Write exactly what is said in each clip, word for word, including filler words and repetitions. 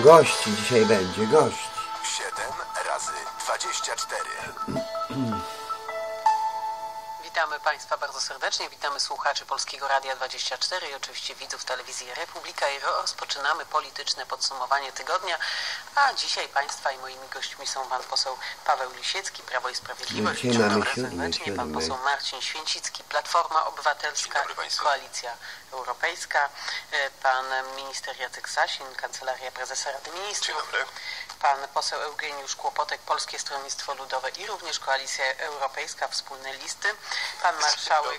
gości dzisiaj będzie, gości. siedem razy dwadzieścia cztery. Witamy Państwa bardzo serdecznie, witamy słuchaczy Polskiego Radia dwadzieścia cztery i oczywiście widzów telewizji Republika i rozpoczynamy polityczne podsumowanie tygodnia, a dzisiaj Państwa i moimi gośćmi są Pan poseł Paweł Lisiecki, Prawo i Sprawiedliwość, Dzień dobry serdecznie, Pan poseł Marcin Święcicki, Platforma Obywatelska, Koalicja Europejska, Pan Minister Jacek Sasin, Kancelaria Prezesa Rady Ministrów. Dzień dobry. Pan poseł Eugeniusz Kłopotek, Polskie Stronnictwo Ludowe i również Koalicja Europejska, wspólne listy. Pan marszałek,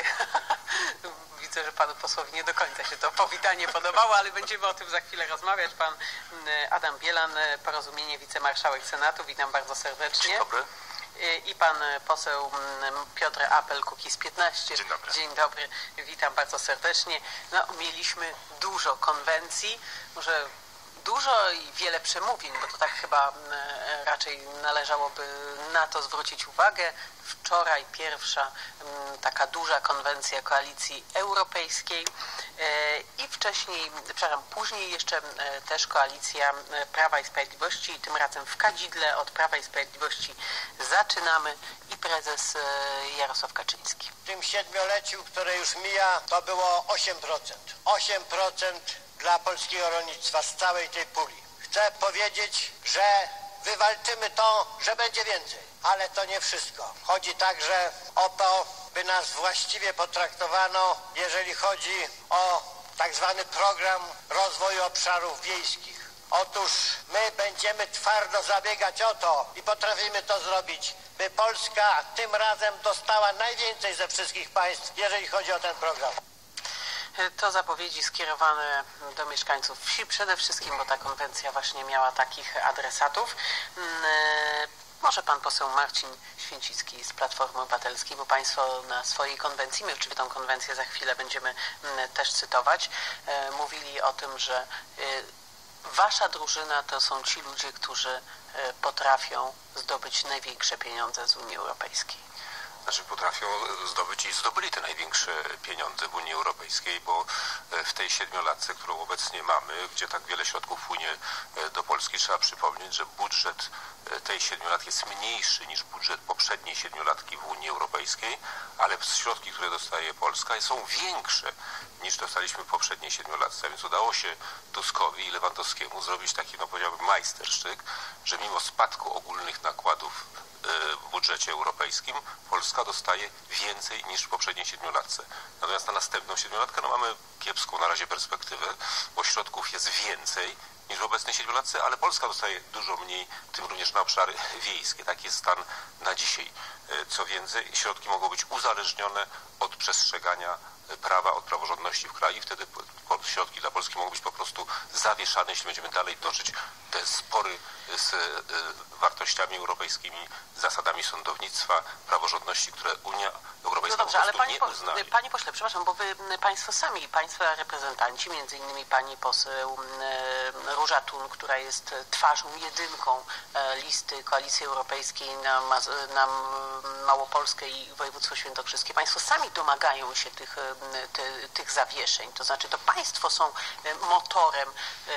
widzę, że panu posłowi nie do końca się to powitanie podobało, ale będziemy o tym za chwilę rozmawiać. Pan Adam Bielan, Porozumienie, wicemarszałek Senatu, witam bardzo serdecznie. Dzień dobry. I pan poseł Piotr Apel, Kukiz piętnaście. Dzień dobry. Dzień dobry, witam bardzo serdecznie. No, mieliśmy dużo konwencji, może dużo i wiele przemówień, bo to tak chyba raczej należałoby na to zwrócić uwagę. Wczoraj pierwsza taka duża konwencja Koalicji Europejskiej i wcześniej, przepraszam, później jeszcze też Koalicja Prawa i Sprawiedliwości i tym razem w kadzidle od Prawa i Sprawiedliwości zaczynamy i prezes Jarosław Kaczyński. W tym siedmioleciu, które już mija, to było osiem procent. osiem procent dla polskiego rolnictwa z całej tej puli. Chcę powiedzieć, że wywalczymy to, że będzie więcej, ale to nie wszystko. Chodzi także o to, by nas właściwie potraktowano, jeżeli chodzi o tak zwany program rozwoju obszarów wiejskich. Otóż my będziemy twardo zabiegać o to i potrafimy to zrobić, by Polska tym razem dostała najwięcej ze wszystkich państw, jeżeli chodzi o ten program. To zapowiedzi skierowane do mieszkańców wsi przede wszystkim, bo ta konwencja właśnie miała takich adresatów. Może pan poseł Marcin Święcicki z Platformy Obywatelskiej, bo państwo na swojej konwencji, my oczywiście tą konwencję za chwilę będziemy też cytować, mówili o tym, że wasza drużyna to są ci ludzie, którzy potrafią zdobyć największe pieniądze z Unii Europejskiej. Znaczy potrafią zdobyć i zdobyli te największe pieniądze w Unii Europejskiej, bo w tej siedmiolatce, którą obecnie mamy, gdzie tak wiele środków płynie do Polski, trzeba przypomnieć, że budżet tej siedmiolatki jest mniejszy niż budżet poprzedniej siedmiolatki w Unii Europejskiej, ale środki, które dostaje Polska, są większe niż dostaliśmy w poprzedniej siedmiolatce. Więc udało się Tuskowi i Lewandowskiemu zrobić taki, no powiedziałbym, majstersztyk, że mimo spadku ogólnych nakładów w budżecie europejskim Polska dostaje więcej niż w poprzedniej siedmiolatce. Natomiast na następną siedmiolatkę no mamy kiepską na razie perspektywę, bo środków jest więcej niż w obecnej siedmiolatce, ale Polska dostaje dużo mniej, w tym również na obszary wiejskie. Taki jest stan na dzisiaj. Co więcej, środki mogą być uzależnione od przestrzegania prawa, od praworządności w kraju i wtedy środki dla Polski mogą być po prostu zawieszane, jeśli będziemy dalej toczyć te spory z wartościami europejskimi, zasadami sądownictwa, praworządności, które Unia Europejska no dobrze, po prostu ale nie po, uznaje. Panie pośle, przepraszam, bo wy państwo sami, państwa reprezentanci, między innymi pani poseł Róża Thun, która jest twarzą, jedynką listy Koalicji Europejskiej na, na Małopolskę i województwo świętokrzyskie, państwo sami domagają się tych, ty, tych zawieszeń, to znaczy to państwo są motorem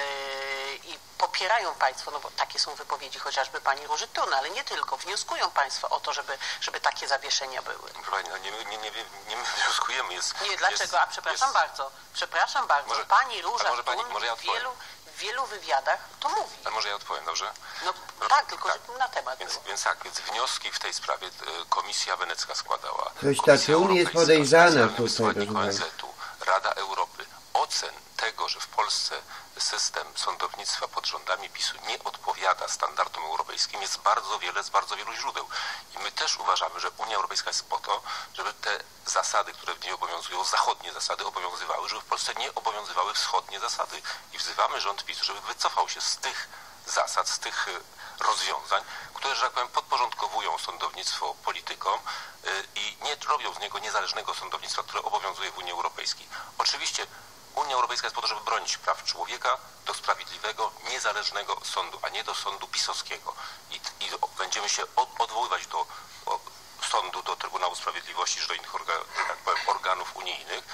i popierają państwo, no bo takie są wypowiedzi chociażby pani Róży Thun, ale nie tylko, wnioskują państwo o to, żeby, żeby takie zawieszenia były. Nie, nie, nie, nie wnioskujemy. Jest, nie, dlaczego? Jest, A przepraszam jest, bardzo, przepraszam bardzo, może, pani Róża może pani, Thun może ja w wielu, w wielu wywiadach to mówi. A może ja odpowiem, dobrze? No, no tak, tylko tak. Że na temat. Więc, więc tak, więc wnioski w tej sprawie Komisja Wenecka składała. Coś takiego jest podejrzane tutaj. O N Z-u, Rada Europy, ocen tego, że w Polsce system sądownictwa pod rządami PiSu nie odpowiada standardom europejskim, jest bardzo wiele, z bardzo wielu źródeł. I my też uważamy, że Unia Europejska jest po to, żeby te zasady, które w niej obowiązują, zachodnie zasady obowiązywały, żeby w Polsce nie obowiązywały wschodnie zasady. I wzywamy rząd PiSu, żeby wycofał się z tych zasad, z tych rozwiązań, które, że tak powiem, podporządkowują sądownictwo politykom i nie robią z niego niezależnego sądownictwa, które obowiązuje w Unii Europejskiej. Oczywiście Unia Europejska jest po to, żeby bronić praw człowieka do sprawiedliwego, niezależnego sądu, a nie do sądu pisowskiego. I, i będziemy się od, odwoływać do o, sądu, do Trybunału Sprawiedliwości, czy do innych orga, tak powiem, organów unijnych w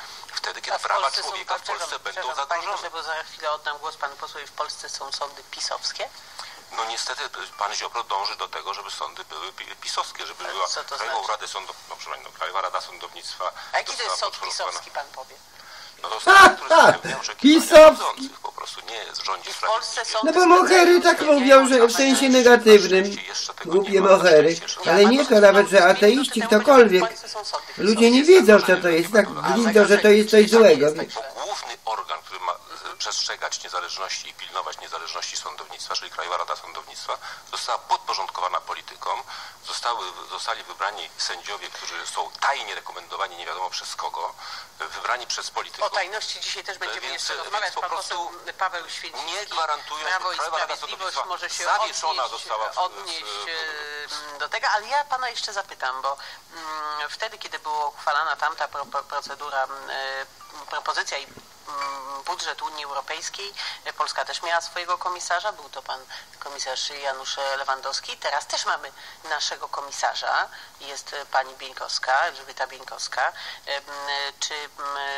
wtedy, kiedy A w prawa Polsce są- człowieka w Polsce przepraszam, będą przepraszam, Panie zagrożone. pośle, bo za chwilę oddam głos panu posłowi. W Polsce są sądy pisowskie? No niestety pan Ziobro dąży do tego, żeby sądy były pi- pisowskie, żeby Ale była co to Krajową znaczy? Radę Sądów, no, przepraszam, no, Krajowa Rada Sądownictwa. A jaki to jest została sąd podporządkowana- pisowski, pan powie? No to sąd, który spełnia oczekiwania Pisowski. rządzących, po prostu nie jest rządzi I w Polsce sprawiedliwie. sądy No bo mohery tak mówią, że w sensie negatywnym. Głupie mohery. Ale nie to nawet, że ateiści, ktokolwiek. Ludzie nie wiedzą, co to jest. Tak blindo, że to jest coś złego. Bo główny organ, który ma e, przestrzegać niezależności i pilnować niezależności sądownictwa, czyli Krajowa Rada Sądownictwa, została podporządkowana politykom. Zostały, zostali wybrani sędziowie, którzy są tajnie rekomendowani nie wiadomo przez kogo, wybrani przez polityków. O tajności dzisiaj też będziemy Więc- jeszcze więc rozmawiać. po Pan prostu poseł Paweł Święcicki, nie gwarantują, Prawo i Krajowa Rada Sprawiedliwość Sądownictwa może się zawieszona odnieść, została w- odnieść w- e, do tego, ale ja pana jeszcze zapytam, bo mm, wtedy, kiedy była uchwalana tamta pro, pro, procedura, e, propozycja i mm, budżet Unii Europejskiej, e, Polska też miała swojego komisarza, był to pan komisarz Janusz Lewandowski. Teraz też mamy naszego komisarza, jest e, pani Bieńkowska, Elżbieta Bieńkowska. E, m, Czy m,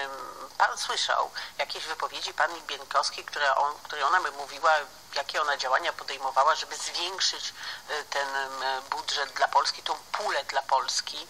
pan słyszał jakieś wypowiedzi pani Bieńkowskiej, które, on, które ona by mówiła, jakie ona działania podejmowała, żeby zwiększyć e, ten m, budżet dla Polski, tą pulę dla Polski?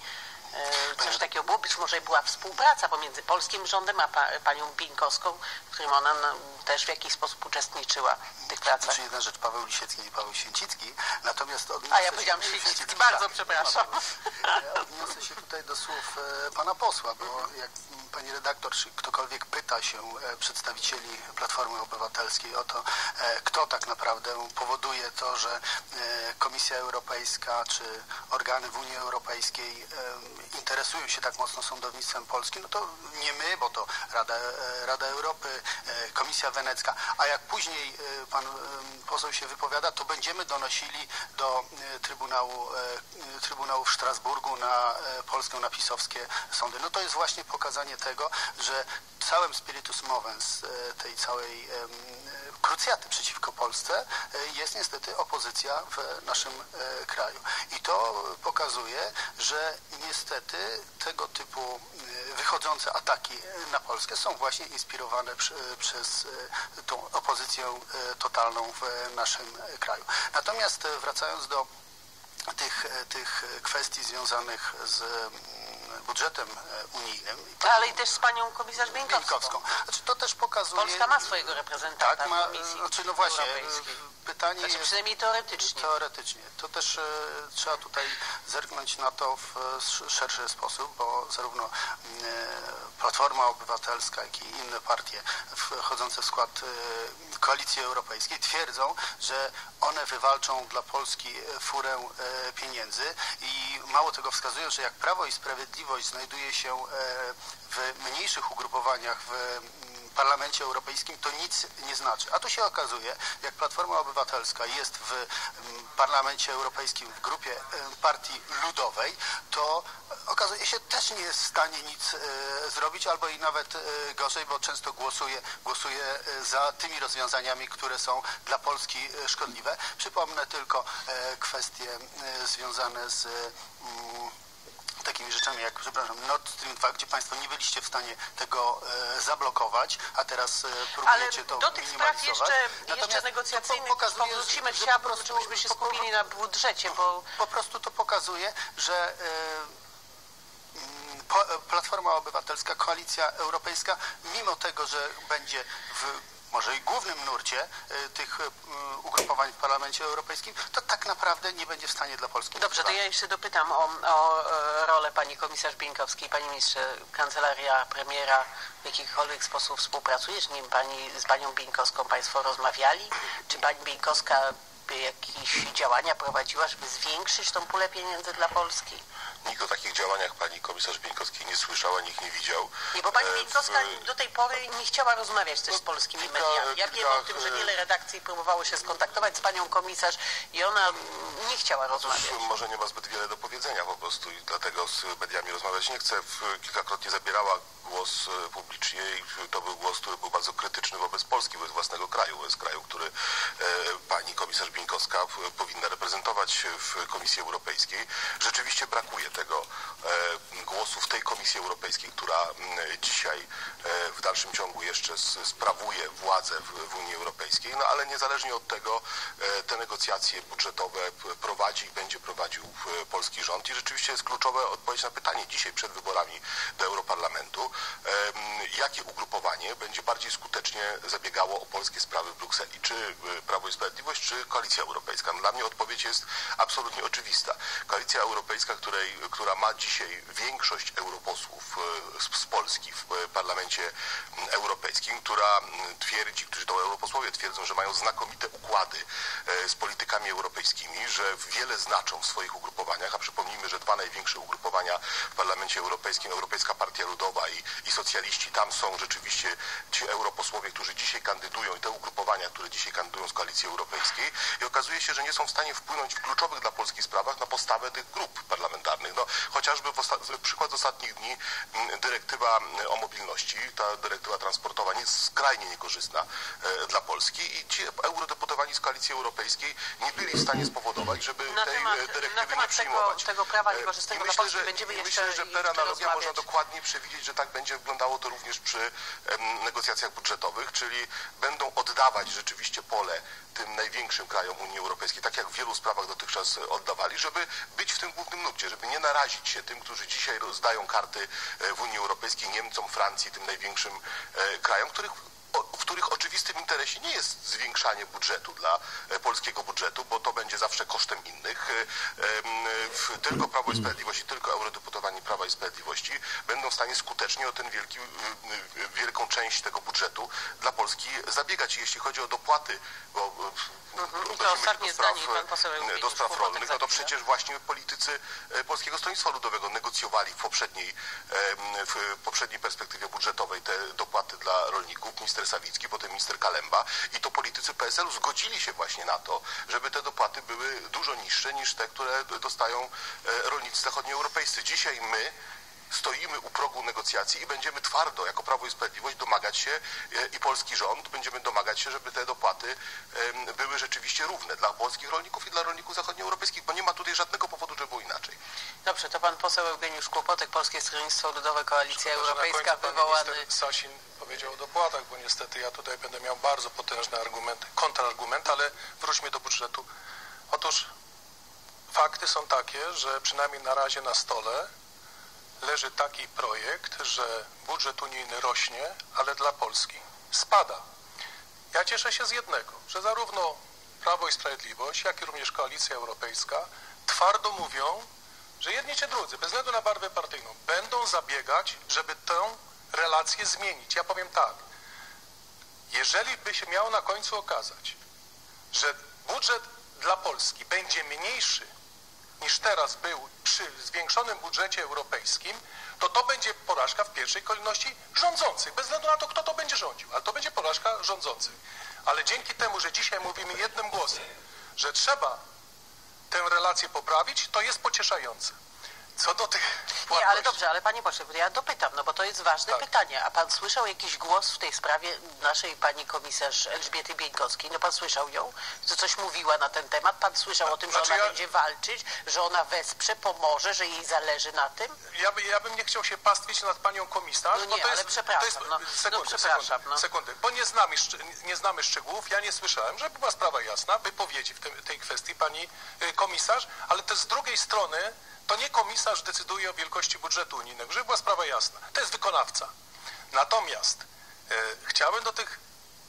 E, Coś takiego było, być może była współpraca pomiędzy polskim rządem a pa, panią Bieńkowską, w którym ona no, też w jakiś sposób uczestniczyła w tych pracach. Znaczy jedna rzecz, Paweł Lisiecki i Paweł Święcicki, natomiast odniosę A ja się- powiedziałam Święcicki, bardzo Tak, przepraszam. Ja odniosę się tutaj do słów e, pana posła, bo jak m, pani redaktor, czy ktokolwiek pyta się e, przedstawicieli Platformy Obywatelskiej o to, e, kto tak naprawdę powoduje to, że e, Komisja Europejska czy organy w Unii Europejskiej e, interesują się tak mocno sądownictwem polskim, no to nie my, bo to Rada, e, Rada Europy, e, Komisja Wenecka, a jak później e, pan e, poseł się wypowiada, to będziemy donosili do e, Trybunału, e, Trybunału w Strasburgu na e, Polskę, na pisowskie sądy. No to jest właśnie pokazanie tego, że całym spiritus movens e, tej całej e, krucjaty przeciwko Polsce e, jest niestety opozycja w naszym e, kraju. I to pokazuje, że niestety tego typu e, wychodzące ataki na Polskę są właśnie inspirowane przy, przez e, tą opozycję e, totalną w naszym kraju. Natomiast e, wracając do tych, e, tych kwestii związanych z mm, budżetem e, unijnym. Ale i też z panią komisarz Bieńkowską. Bieńkowską. Znaczy, to też pokazuje... Polska ma swojego reprezentanta Tak, ma, w Komisji znaczy, no właśnie, Europejskiej. pytanie Znaczy jest... przynajmniej teoretycznie. Teoretycznie. To też e, trzeba tutaj zerknąć na to w e, szerszy sposób, bo zarówno e, Platforma Obywatelska, jak i inne partie wchodzące w skład e, Koalicji Europejskiej twierdzą, że one wywalczą dla Polski furę e, pieniędzy i mało tego wskazują, że jak Prawo i Sprawiedliwość znajduje się e, w mniejszych ugrupowaniach w Parlamencie Europejskim, to nic nie znaczy. A tu się okazuje, jak Platforma Obywatelska jest w Parlamencie Europejskim w grupie Partii Ludowej, to okazuje się też nie jest w stanie nic e, zrobić, albo i nawet e, gorzej, bo często głosuje, głosuje za tymi rozwiązaniami, które są dla Polski szkodliwe. Przypomnę tylko e, kwestie e, związane z mm, takimi rzeczami jak, przepraszam, Nord Stream dwa, gdzie Państwo nie byliście w stanie tego e, zablokować, a teraz e, próbujecie Ale to do tych spraw minimalizować. jeszcze, jeszcze negocjacyjnych powrócimy. Chciałabym, żebyśmy się skupili na budżecie, bo... Po prostu to pokazuje, że e, po, Platforma Obywatelska, Koalicja Europejska, mimo tego, że będzie w może i głównym nurcie y, tych y, ugrupowań w Parlamencie Europejskim, to tak naprawdę nie będzie w stanie dla Polski. Dobrze, to ja jeszcze dopytam o, o e, rolę pani komisarz Bieńkowskiej. Panie ministrze, kancelaria premiera w jakikolwiek sposób współpracuje? Czy nie wiem, pani, z panią Bieńkowską państwo rozmawiali? Czy pani Bieńkowska by jakieś działania prowadziła, żeby zwiększyć tą pulę pieniędzy dla Polski? Nikt o takich działaniach pani komisarz Bieńkowskiej nie słyszała, nikt nie widział. Nie, bo pani E, Bieńkowska w- do tej pory nie chciała rozmawiać też z polskimi kilka- mediami. Ja wiem kilka- o tym, że wiele redakcji próbowało się skontaktować z panią komisarz i ona nie chciała rozmawiać. Cóż, może nie ma zbyt wiele do powiedzenia po prostu i dlatego z mediami rozmawiać nie chcę. W- Kilkakrotnie zabierała głos e, publicznie i to był głos, który był bardzo krytyczny wobec Polski, wobec własnego kraju, wobec kraju, który e, pani komisarz Bieńkowska powinna reprezentować w Komisji Europejskiej. Rzeczywiście brakuje tego głosu w tej Komisji Europejskiej, która dzisiaj w dalszym ciągu jeszcze sprawuje władzę w Unii Europejskiej, no ale niezależnie od tego te negocjacje budżetowe prowadzi i będzie prowadził polski rząd i rzeczywiście jest kluczowa odpowiedź na pytanie dzisiaj przed wyborami do Europarlamentu, jakie ugrupowanie będzie bardziej skutecznie zabiegało o polskie sprawy w Brukseli, czy Prawo i Sprawiedliwość, czy Koalicja Europejska. No, dla mnie odpowiedź jest absolutnie oczywista. Koalicja Europejska, której, która ma dzisiaj większość europosłów z, z Polski w Parlamencie Europejskim, która twierdzi, którzy to europosłowie twierdzą, że mają znakomite układy z politykami europejskimi, że wiele znaczą w swoich ugrupowaniach, a przypomnijmy, że dwa największe ugrupowania w Parlamencie Europejskim, Europejska Partia Ludowa i, i socjaliści, tam są rzeczywiście ci europosłowie, którzy dzisiaj kandydują i te ugrupowania, które dzisiaj kandydują z Koalicji Europejskiej i okazuje się, że nie są w stanie wpłynąć w kluczowych dla Polski sprawach na postawę tych grup parlamentarnych. No, chociażby w osta- przykład z ostatnich dni dyrektywa o mobilności, ta dyrektywa transportowa jest skrajnie niekorzystna e, dla Polski i ci eurodeputowani z Koalicji Europejskiej nie byli w stanie spowodować, żeby na tej temat, dyrektywy na temat nie przyjmować. Tego, tego prawa niekorzystnego dla Polski że, będziemy myślę, jeszcze że per analogia rozmawiać. można dokładnie przewidzieć, że tak będzie wyglądało to również przy em, negocjacjach budżetowych, czyli będą oddawać rzeczywiście pole tym największym krajom Unii Europejskiej, tak jak w wielu sprawach dotychczas oddawali, żeby być w tym głównym nurcie, żeby nie narazić się tym, którzy dzisiaj rozdają karty w Unii Europejskiej, Niemcom, Francji, tym największym krajom, których w których oczywistym interesie nie jest zwiększanie budżetu dla polskiego budżetu, bo to będzie zawsze kosztem innych. Tylko Prawo i Sprawiedliwość i tylko eurodeputowani Prawa i Sprawiedliwości będą w stanie skutecznie o ten wielki, wielką część tego budżetu dla Polski zabiegać. I jeśli chodzi o dopłaty, bo Mhm. I to ostatnie zdanie, pan poseł do spraw rolnych, no to przecież właśnie politycy Polskiego Stronnictwa Ludowego negocjowali w poprzedniej, w poprzedniej perspektywie budżetowej te dopłaty dla rolników, minister Sawicki, potem minister Kalemba i to politycy P S L u zgodzili się właśnie na to, żeby te dopłaty były dużo niższe niż te, które dostają rolnicy zachodnioeuropejscy. Dzisiaj my stoimy u progu negocjacji i będziemy twardo, jako Prawo i Sprawiedliwość, domagać się i polski rząd, będziemy domagać się, żeby te dopłaty były rzeczywiście równe dla polskich rolników i dla rolników zachodnioeuropejskich, bo nie ma tutaj żadnego powodu, żeby było inaczej. Dobrze, to pan poseł Eugeniusz Kłopotek, Polskie Stronnictwo Ludowe, Koalicja Szkoda, Europejska, że na wywołany... minister Sasin powiedział o dopłatach, bo niestety ja tutaj będę miał bardzo potężne argumenty, kontrargumenty, ale wróćmy do budżetu. Otóż fakty są takie, że przynajmniej na razie na stole leży taki projekt, że budżet unijny rośnie, ale dla Polski spada. Ja cieszę się z jednego, że zarówno Prawo i Sprawiedliwość, jak i również Koalicja Europejska twardo mówią, że jedni czy drudzy, bez względu na barwę partyjną, będą zabiegać, żeby tę relację zmienić. Ja powiem tak, jeżeli by się miało na końcu okazać, że budżet dla Polski będzie mniejszy niż teraz był przy zwiększonym budżecie europejskim, to to będzie porażka w pierwszej kolejności rządzących, bez względu na to, kto to będzie rządził, ale to będzie porażka rządzących. Ale dzięki temu, że dzisiaj mówimy jednym głosem, że trzeba tę relację poprawić, to jest pocieszające. Co do tych płatności... Nie, ale dobrze, ale panie pośle, ja dopytam, no bo to jest ważne tak. pytanie. A pan słyszał jakiś głos w tej sprawie naszej pani komisarz Elżbiety Bieńkowskiej? No pan słyszał ją? Że coś mówiła na ten temat? Pan słyszał o tym, że Znaczy ona ja... będzie walczyć, że ona wesprze, pomoże, że jej zależy na tym? Ja, by, ja bym nie chciał się pastwić nad panią komisarz, No nie, bo to ale jest... przepraszam, to jest, no, sekundy, no przepraszam, sekundy, no. sekundy, bo nie znamy, nie znamy szczegółów, ja nie słyszałem, żeby była sprawa jasna, wypowiedzi w tym, tej kwestii pani komisarz, ale to z drugiej strony to nie komisarz decyduje o wielkości budżetu unijnego, żeby była sprawa jasna. To jest wykonawca. Natomiast e, chciałbym do tych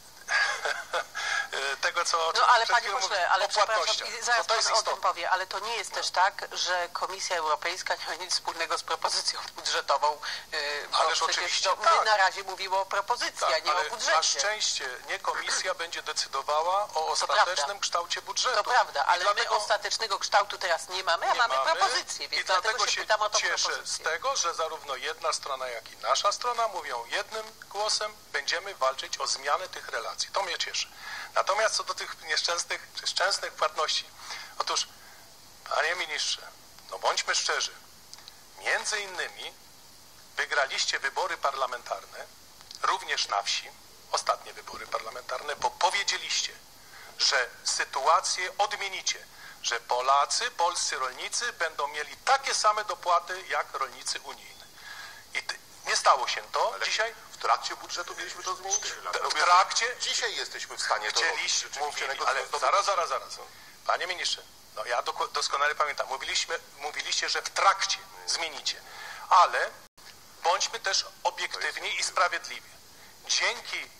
tego, co... No ale przed panie chwilą pośle, mówię, ale o przepraszam, płatnościach. i zaraz to jest pan o istotne. tym powie, ale to nie jest też tak, że Komisja Europejska nie ma nic wspólnego z propozycją budżetową. Yy, Ależ przecież oczywiście to my tak. na razie mówimy o propozycji, Tak, a nie ale o budżecie. na szczęście nie komisja będzie decydowała o ostatecznym kształcie budżetu. To prawda, ale I dlatego my ostatecznego kształtu teraz nie mamy, a nie mamy, mamy propozycję, więc i dlatego, dlatego się się pytam o tą cieszę propozycję. z tego, że zarówno jedna strona, jak i nasza strona mówią jednym głosem, będziemy walczyć o zmianę tych relacji. To mnie cieszy. Natomiast co do tych nieszczęsnych czy szczęsnych płatności, otóż, panie ministrze, no bądźmy szczerzy, między innymi wygraliście wybory parlamentarne, również na wsi, ostatnie wybory parlamentarne, bo powiedzieliście, że sytuację odmienicie, że Polacy, polscy rolnicy będą mieli takie same dopłaty jak rolnicy unijni. I ty, nie stało się to. Ale dzisiaj w trakcie budżetu mieliśmy to zmienić? w trakcie Dzisiaj jesteśmy w stanie to chcieliśmy, rzeczywiście mówili, ale negocjować. zaraz, zaraz, zaraz. Panie ministrze, no ja doskonale pamiętam, mówiliśmy, mówiliście, że w trakcie zmienicie, ale bądźmy też obiektywni i sprawiedliwi. Dzięki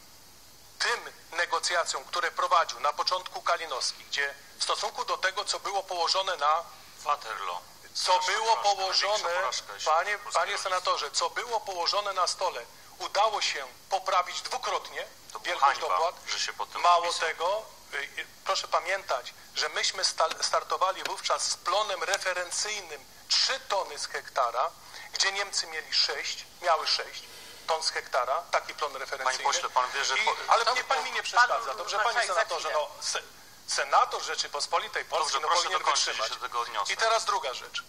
tym negocjacjom, które prowadził na początku Kalinowski, gdzie w stosunku do tego, co było położone na Waterloo. co było położone, panie, panie senatorze, co było położone na stole, udało się poprawić dwukrotnie wielkość dopłat. Mało tego, proszę pamiętać, że myśmy startowali wówczas z plonem referencyjnym trzy tony z hektara, gdzie Niemcy mieli sześć, miały sześć ton z hektara, taki plon referencyjny. Panie pośle, pan wie, że... I, ale nie, pan mi nie przeszkadza, dobrze, panie senatorze, no, se, senator Rzeczypospolitej Polskiej no, powinien wytrzymać. I teraz druga rzecz.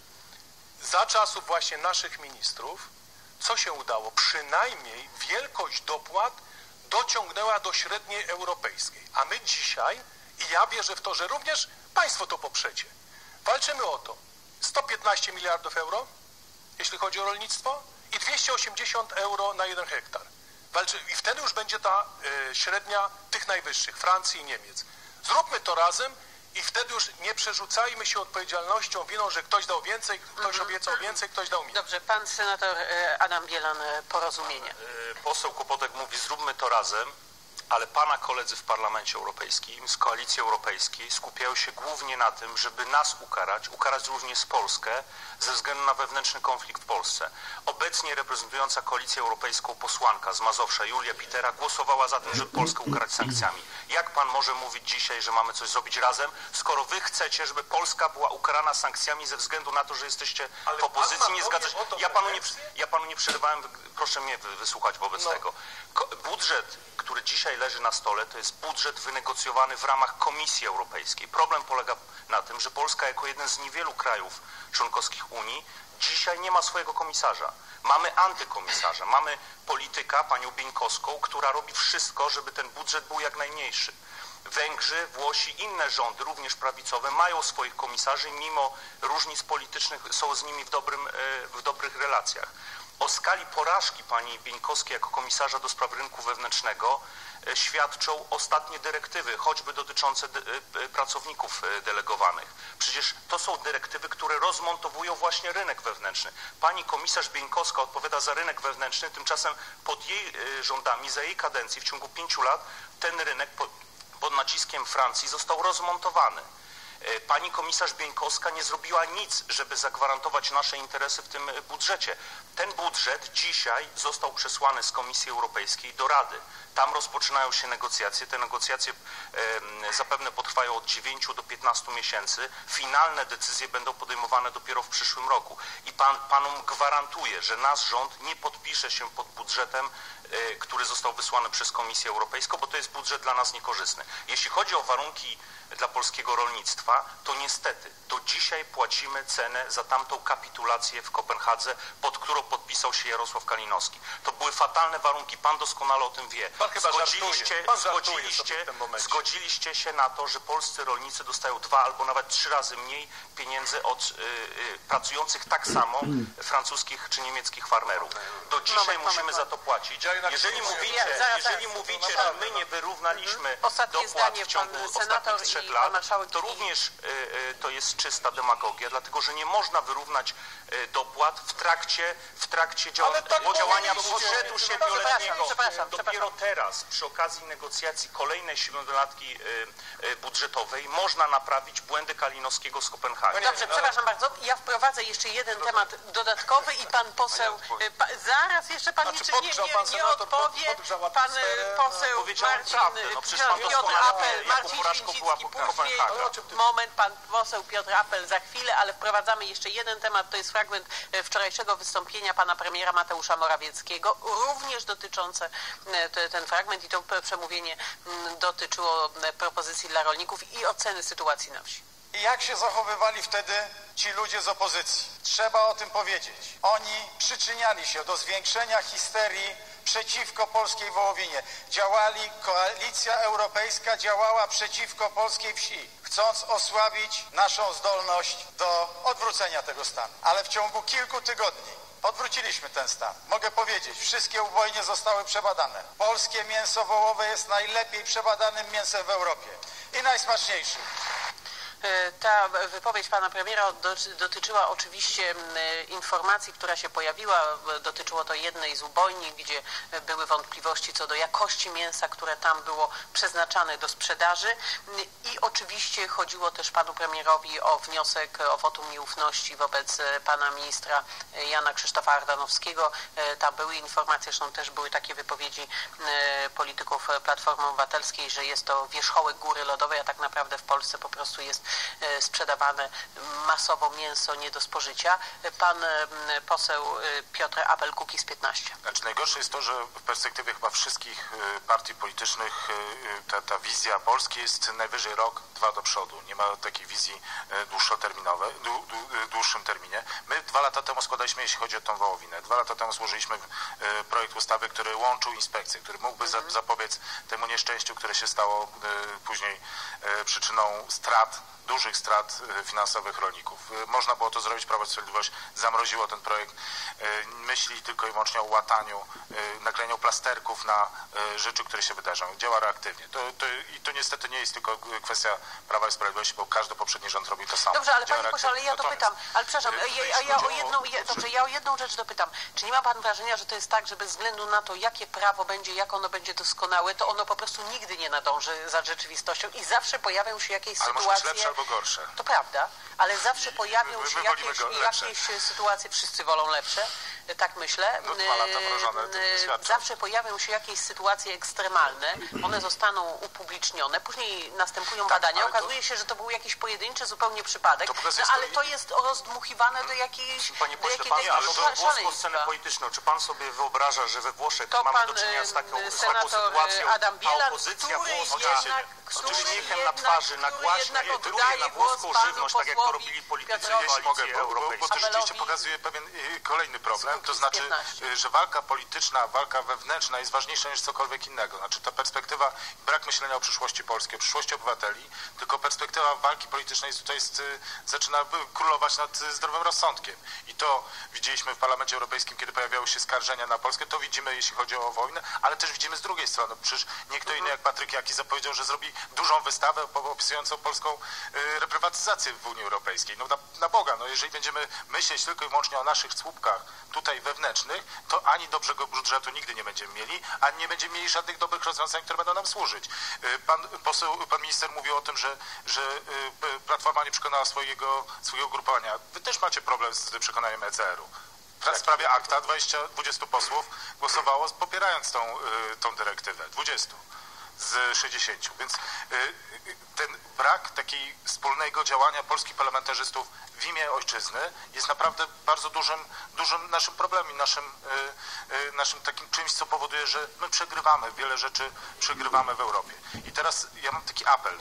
Za czasów właśnie naszych ministrów, co się udało? Przynajmniej wielkość dopłat dociągnęła do średniej europejskiej. A my dzisiaj, i ja wierzę w to, że również państwo to poprzecie, walczymy o to. sto piętnaście miliardów euro, jeśli chodzi o rolnictwo, i dwieście osiemdziesiąt euro na jeden hektar. Walczy, I wtedy już będzie ta y, średnia tych najwyższych, Francji i Niemiec. Zróbmy to razem i wtedy już nie przerzucajmy się odpowiedzialnością, winą, że ktoś dał więcej, ktoś mm-hmm. obiecał więcej, ktoś dał mniej. Dobrze, pan senator Adam Bielan, Porozumienie. Poseł Kłopotek mówi, zróbmy to razem, ale pana koledzy w Parlamencie Europejskim, z Koalicji Europejskiej skupiają się głównie na tym, żeby nas ukarać, ukarać również Polskę ze względu na wewnętrzny konflikt w Polsce. Obecnie reprezentująca Koalicję Europejską posłanka z Mazowsza, Julia Pitera, głosowała za tym, żeby Polskę ukarać sankcjami. Jak pan może mówić dzisiaj, że mamy coś zrobić razem, skoro wy chcecie, żeby Polska była ukarana sankcjami ze względu na to, że jesteście w opozycji, nie zgadzacie? Ja panu nie, ja panu nie przerywałem, proszę mnie wysłuchać wobec no. tego. Budżet, który dzisiaj leży na stole, to jest budżet wynegocjowany w ramach Komisji Europejskiej. Problem polega na tym, że Polska jako jeden z niewielu krajów członkowskich Unii dzisiaj nie ma swojego komisarza. Mamy antykomisarza, mamy polityka, panią Bieńkowską, która robi wszystko, żeby ten budżet był jak najmniejszy. Węgrzy, Włosi, inne rządy, również prawicowe, mają swoich komisarzy i mimo różnic politycznych są z nimi w, dobrym, w dobrych relacjach. O skali porażki pani Bieńkowskiej jako komisarza do spraw rynku wewnętrznego świadczą ostatnie dyrektywy, choćby dotyczące pracowników delegowanych. Przecież to są dyrektywy, które rozmontowują właśnie rynek wewnętrzny. Pani komisarz Bieńkowska odpowiada za rynek wewnętrzny, tymczasem pod jej rządami, za jej kadencji w ciągu pięciu lat ten rynek pod, pod naciskiem Francji został rozmontowany. Pani komisarz Bieńkowska nie zrobiła nic, żeby zagwarantować nasze interesy w tym budżecie. Ten budżet dzisiaj został przesłany z Komisji Europejskiej do Rady. Tam rozpoczynają się negocjacje. Te negocjacje e, zapewne potrwają od dziewięciu do piętnastu miesięcy. Finalne decyzje będą podejmowane dopiero w przyszłym roku. I pan, panom gwarantuję, że nasz rząd nie podpisze się pod budżetem, e, który został wysłany przez Komisję Europejską, bo to jest budżet dla nas niekorzystny. Jeśli chodzi o warunki dla polskiego rolnictwa, to niestety do dzisiaj płacimy cenę za tamtą kapitulację w Kopenhadze, pod którą podpisał się Jarosław Kalinowski. To były fatalne warunki, pan doskonale o tym wie. Pan chyba zgodziliście, pan zgodziliście, zgodziliście się na to, że polscy rolnicy dostają dwa albo nawet trzy razy mniej pieniędzy od y, y, pracujących tak samo francuskich czy niemieckich farmerów. Do dzisiaj no, musimy za to płacić. Jeżeli mówicie, jeżeli mówicie, że my nie wyrównaliśmy dopłat w ciągu ostatnich trzech lat, to również y, y, to jest czysta demagogia, dlatego że nie można wyrównać y, dopłat w trakcie, w trakcie działa tak działania budżetu siedmioletniego. Przepraszam, Dopiero przepraszam. teraz, przy okazji negocjacji kolejnej siedmiolatki y, y, budżetowej, można naprawić błędy Kalinowskiego z Kopenhagi. Dobrze, przepraszam bardzo. Ja wprowadzę jeszcze jeden temat dodatkowy i pan poseł... Pa, zaraz jeszcze pan znaczy, nie, nie, nie, nie odpowie. Pan poseł Marcin no, Piotr Apel, Marcin Święcicki później. Moment, pan poseł Piotr Apel za chwilę, ale wprowadzamy jeszcze jeden temat. To jest fragment wczorajszego wystąpienia pana premiera Mateusza Morawieckiego, również dotyczące ten fragment i to przemówienie dotyczyło propozycji dla rolników i oceny sytuacji na wsi. I jak się zachowywali wtedy ci ludzie z opozycji? Trzeba o tym powiedzieć. Oni przyczyniali się do zwiększenia histerii przeciwko polskiej wołowinie. Działali, koalicja europejska działała przeciwko polskiej wsi, chcąc osłabić naszą zdolność do odwrócenia tego stanu. Ale w ciągu kilku tygodni odwróciliśmy ten stan. Mogę powiedzieć, wszystkie ubojnie zostały przebadane. Polskie mięso wołowe jest najlepiej przebadanym mięsem w Europie i najsmaczniejszym. Ta wypowiedź pana premiera dotyczyła oczywiście informacji, która się pojawiła. Dotyczyło to jednej z ubojni, gdzie były wątpliwości co do jakości mięsa, które tam było przeznaczane do sprzedaży. I oczywiście chodziło też panu premierowi o wniosek o wotum nieufności wobec pana ministra Jana Krzysztofa Ardanowskiego. Tam były informacje, zresztą też były takie wypowiedzi polityków Platformy Obywatelskiej, że jest to wierzchołek góry lodowej, a tak naprawdę w Polsce po prostu jest sprzedawane masowo mięso nie do spożycia. Pan poseł Piotr Apel, Kukiz piętnaście. Znaczy, najgorsze jest to, że w perspektywie chyba wszystkich partii politycznych ta, ta wizja Polski jest najwyżej rok, dwa do przodu. Nie ma takiej wizji dłuższoterminowej, dłu, dłu, dłuższym terminie. My dwa lata temu składaliśmy, jeśli chodzi o tą wołowinę, dwa lata temu złożyliśmy projekt ustawy, który łączył inspekcje, który mógłby mhm. zapobiec temu nieszczęściu, które się stało później przyczyną strat, dużych strat finansowych rolników. Można było to zrobić, Prawo i Sprawiedliwość zamroziło ten projekt, myśli tylko i wyłącznie o łataniu, naklejaniu plasterków na rzeczy, które się wydarzą. Działa reaktywnie. To, to, I to niestety nie jest tylko kwestia Prawa i Sprawiedliwości, bo każdy poprzedni rząd robił to samo. Dobrze, ale panie pośle, ale ja to pytam, ale przepraszam, ja, ja, o jedną, je, dobrze, ja o jedną rzecz dopytam. Czy nie ma pan wrażenia, że to jest tak, że bez względu na to, jakie prawo będzie, jak ono będzie doskonałe, to ono po prostu nigdy nie nadąży za rzeczywistością i zawsze pojawią się jakieś ale sytuacje... może być lepsze albo gorsze. To prawda, ale zawsze pojawią się jakieś, jakieś sytuacje, wszyscy wolą lepsze, tak myślę. No, dwa lata wrażone, zawsze pojawią się jakieś sytuacje ekstremalne, one zostaną upublicznione, później następują tak, badania, okazuje to... się, że to był jakiś pojedynczy zupełnie przypadek, to no, ale to jest rozdmuchiwane do jakiejś... Panie pośle, do jakiej, pan ale włoską scenę polityczną. Czy pan sobie wyobraża, że we Włoszech to mamy do czynienia z taką, z taką sytuacją, Adam Bielan, a opozycja włoska który z uśmiechem jednak, na twarzy nagłaśnia i truje na włoską żywność, tak jak to robili politycy jeśli mogę, bo, bo, bo to rzeczywiście pokazuje pewien y, kolejny problem, to znaczy, y, że walka polityczna, walka wewnętrzna jest ważniejsza niż cokolwiek innego. Znaczy ta perspektywa, brak myślenia o przyszłości Polski, o przyszłości obywateli, tylko perspektywa walki politycznej tutaj jest, y, zaczyna królować nad y, zdrowym rozsądkiem. I to widzieliśmy w Parlamencie Europejskim, kiedy pojawiały się skarżenia na Polskę, to widzimy, jeśli chodzi o wojnę, ale też widzimy z drugiej strony. Przecież nie kto inny jak Patryk Jaki zapowiedział, że zrobi dużą wystawę opisującą polską y, reprywatyzację w Unii Europejskiej. No na, na Boga, no jeżeli będziemy myśleć tylko i wyłącznie o naszych słupkach tutaj wewnętrznych, to ani dobrego budżetu nigdy nie będziemy mieli, ani nie będziemy mieli żadnych dobrych rozwiązań, które będą nam służyć. Y, pan poseł, pan minister mówił o tym, że, że y, Platforma nie przekonała swojego, swojego ugrupowania. Wy też macie problem z przekonaniem E C R-u. W sprawie akta dwadzieścia, dwudziestu posłów głosowało popierając tą, y, tą dyrektywę. dwudziestu z sześćdziesięciu. Więc y, ten brak takiej wspólnego działania polskich parlamentarzystów w imię ojczyzny jest naprawdę bardzo dużym, dużym naszym problemem, naszym, y, y, naszym takim czymś, co powoduje, że my przegrywamy, wiele rzeczy przegrywamy w Europie. I teraz ja mam taki apel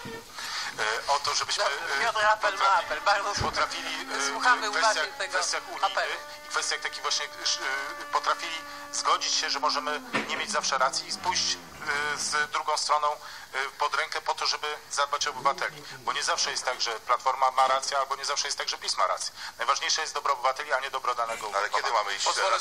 y, o to, żebyśmy no, Piotr apel ma apel, bardzo potrafili słuchamy w kwestiach, kwestiach unijnych i kwestiach takich właśnie y, potrafili zgodzić się, że możemy nie mieć zawsze racji i spójść z drugą stroną pod rękę po to, żeby zadbać o obywateli. Bo nie zawsze jest tak, że Platforma ma rację, albo nie zawsze jest tak, że PiS ma rację. Najważniejsze jest dobro obywateli, a nie dobro danego ugrupowania. Ale kiedy mamy iść teraz?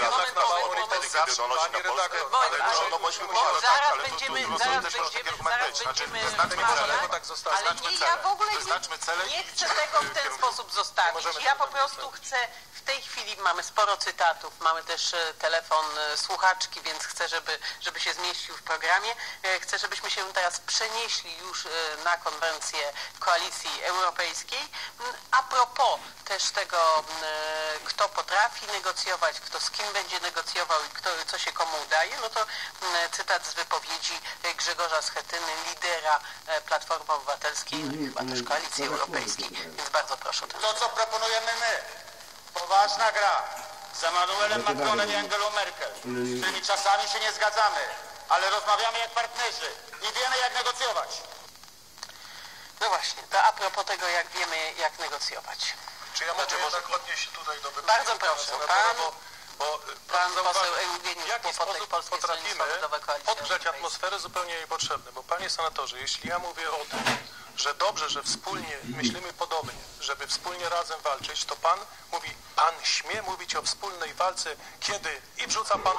Zaraz będziemy, zaraz będziemy, zaraz będziemy ale nie, ja w ogóle nie, nie chcę tego w ten sposób zostawić. Ja po prostu chcę, w tej chwili mamy sporo cytatów, mamy też telefon słuchaczki, więc chcę, żeby, żeby się zmieścił w programie. Chcę, żebyśmy się teraz przenieśli już na konwencję Koalicji Europejskiej. A propos też tego, kto potrafi negocjować, kto z kim będzie negocjował i kto, co się komu udaje, no to cytat z wypowiedzi Grzegorza Schetyny, lidera Platformy Obywatelskiej, no i chyba też Koalicji Europejskiej. Więc bardzo proszę. To, co proponujemy my, poważna gra z Emmanuelem Macronem i Angelą Merkel, z którymi czasami się nie zgadzamy, ale rozmawiamy jak partnerzy i wiemy, jak negocjować. No właśnie, to a propos tego, jak wiemy, jak negocjować. Czy ja mogę jednak odnieść się tutaj do Bardzo proszę, pan bo Pan proszę poseł zauważyć, Eugeniusz w jaki Kłopotek, sposób Polskie potrafimy Stronnictwo Ludowe, Koalicja podgrzać Europejska. atmosferę zupełnie niepotrzebne, bo panie senatorze, jeśli ja mówię o tym, że dobrze, że wspólnie myślimy podobnie, żeby wspólnie razem walczyć, to pan mówi, pan śmie mówić o wspólnej walce, kiedy i wrzuca pan,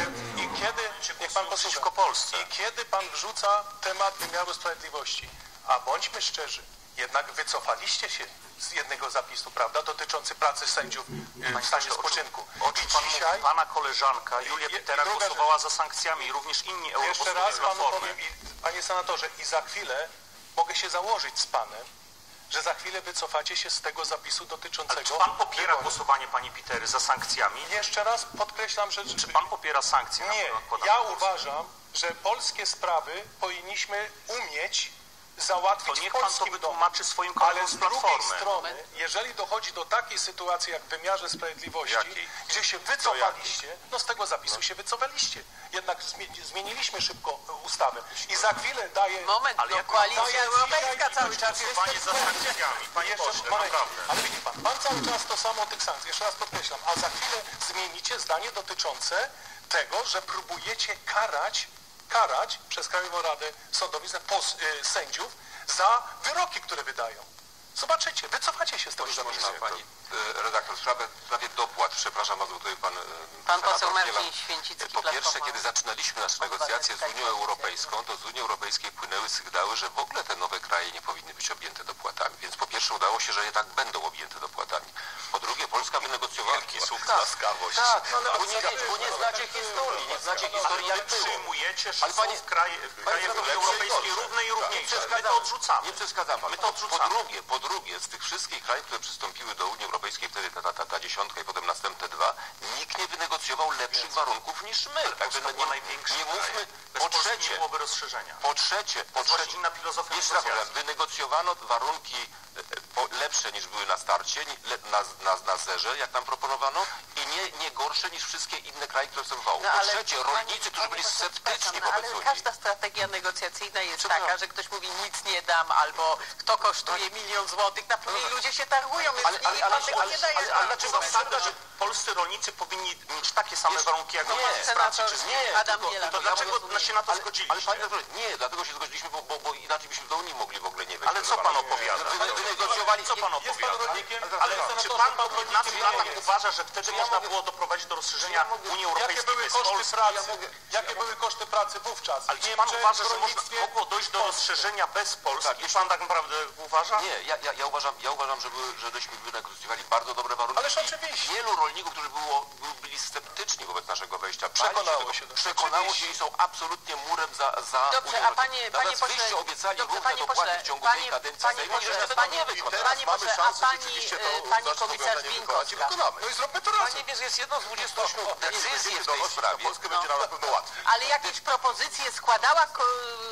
i kiedy, niech pan posłucha, Polsce. i kiedy pan wrzuca temat wymiaru sprawiedliwości. A bądźmy szczerzy, jednak wycofaliście się z jednego zapisu, prawda, dotyczący pracy sędziów y, w stanie spoczynku. O czym pan dzisiaj, mówi? Pana koleżanka Julia I- i Pitera druga głosowała za sankcjami i również inni Jeszcze europosłowie raz z panu Platformy. powiem, i, panie senatorze, i za chwilę mogę się założyć z panem, że za chwilę wycofacie się z tego zapisu dotyczącego... Ale czy pan popiera wyboru. głosowanie pani Pitery za sankcjami? Jeszcze raz podkreślam, że... Czy pan popiera sankcje? Nie, na nakładane ja na Polskę? uważam, że polskie sprawy powinniśmy umieć załatwić To niech w pan to polskim domu. wytłumaczy swoim kolegom Ale z z drugiej Platformy. strony, jeżeli dochodzi do takiej sytuacji jak w wymiarze sprawiedliwości, Jakiej? gdzie się wycofaliście, no z tego zapisu się wycofaliście. Jednak zmi- zmieniliśmy szybko ustawę. I za chwilę daje... Moment, Ale no jak Koalicja daje Europejska dzisiaj cały czas jest... Głosowanie za sankcjami. Panie Jeszcze, pośle, moment, naprawdę. ale widzi pan, pan cały czas to samo o tych sankcjach, jeszcze raz podkreślam, a za chwilę zmienicie zdanie dotyczące tego, że próbujecie karać, karać przez Krajową Radę Sądownictwa pos, y, sędziów za wyroki, które wydają. Zobaczycie, wycofacie się z tego Jeśli zapisu. można, pani e, redaktor, w sprawie, w sprawie dopłat, przepraszam bardzo, tutaj pan, e, Pan poseł senator Marcin Bielan. Święcicki, Po pierwsze, Platforma kiedy zaczynaliśmy nasze negocjacje z Unią Europejską, to z Unii Europejskiej płynęły sygnały, że w ogóle te nowe kraje nie powinny być objęte dopłatami. Więc po pierwsze udało się, że jednak będą objęte dopłatami. Po drugie, Polska wynegocjowała... Wielki sukces. Łaskawość. Tak, no, ale bo nie, bo nie znacie historii, nie znacie historii, jak było. Przyjmujecie, że Ale są panie- w kraje, w krajach Unii Europejskiej równe i równiejsze. My to odrzucamy. Nie przeszkadzam panu. My to odrzucamy. Po drugie, po drugie, z tych wszystkich krajów, które przystąpiły do Unii Europejskiej, wtedy ta, ta, ta dziesiątka i potem następne dwa, nikt nie wynegocjował lepszych warunków niż my. Także To no, było nie, największe nie kraje. mówmy, Bez po Polski nie trzecie, byłoby rozszerzenia. po trzecie, po jest właśnie trzecie, inna filozofia jeszcze raz powiem, negocjacji. wynegocjowano warunki e, po, lepsze niż były na starcie, ni- le, na, na, na zerze, jak nam proponowano, i nie, nie gorsze niż wszystkie inne kraje, które są w No, Po ale trzecie, pani- rolnicy, którzy pani byli poseł, sceptyczni przepraszam, no, wobec ale Unii. każda strategia negocjacyjna jest Przepraszam. taka, że ktoś mówi nic nie dam, albo kto kosztuje milion złotych, na pewno ludzie się targują, więc Ale- ale, ale- ale, ale- pan tego ale- nie daje. ale- ale dlaczego Zasada, że polscy rolnicy powinni mieć takie same Jeszcze- warunki jak nie, rolnicy z Francji czy z senator- Niemiec. Nie, Adam tylko, Bielan. To ja dlaczego mogę- się na to ale, zgodziliście? Ale panie redaktorze, nie, dlatego się zgodziliśmy, bo, bo, bo inaczej byśmy do Unii mogli w ogóle nie wejść. Ale proszę co pana. pan opowiada? Wy- Wynegocjowali... Co pan Jest pan opowiada? rolnikiem, Ale- Ale ale- czy senatorze, pan pan po rolnikiem piętnastu nie latach jest. uważa, że wtedy ja można mogę- było doprowadzić do rozszerzenia ja mogę- Unii Jakie Europejskiej były bez koszty Polski? pracy? Ja mogę- Jakie ja- były koszty pracy wówczas? Ale w czy pan Niemczech, uważa, w że można, rolnictwie? mogło dojść do rozszerzenia bez Polski? Tak, Czy jeśli- pan tak naprawdę uważa? Nie, ja, ja, ja uważam, ja uważam, że, były, że żeśmy wynegocjowali bardzo dobre warunki. Ależ i oczywiście. Wielu rolników, którzy było, był, byli sceptyczni wobec naszego wejścia, bali Przekonało tego, się do- przekonało się oczywiście. i są absolutnie murem za, za Dobrze, Unią a panie, Europejską. panie Natomiast pośle, wyście obiecali dobrze, równe panie dopłaty pośle, w ciągu panie, tej kadencji panie Sejmu i pośle, że będą panie, nie wykonane. panie pośle, a pani, e, pani komisarz Bieńkowska, No i zróbmy to razem. Panie wiesz, jest jedno z dwudziestu ośmiu decyzji w tej na sprawie. Polskę będzie nam na pewno łatwiej. ale jakieś propozycje składała, ko,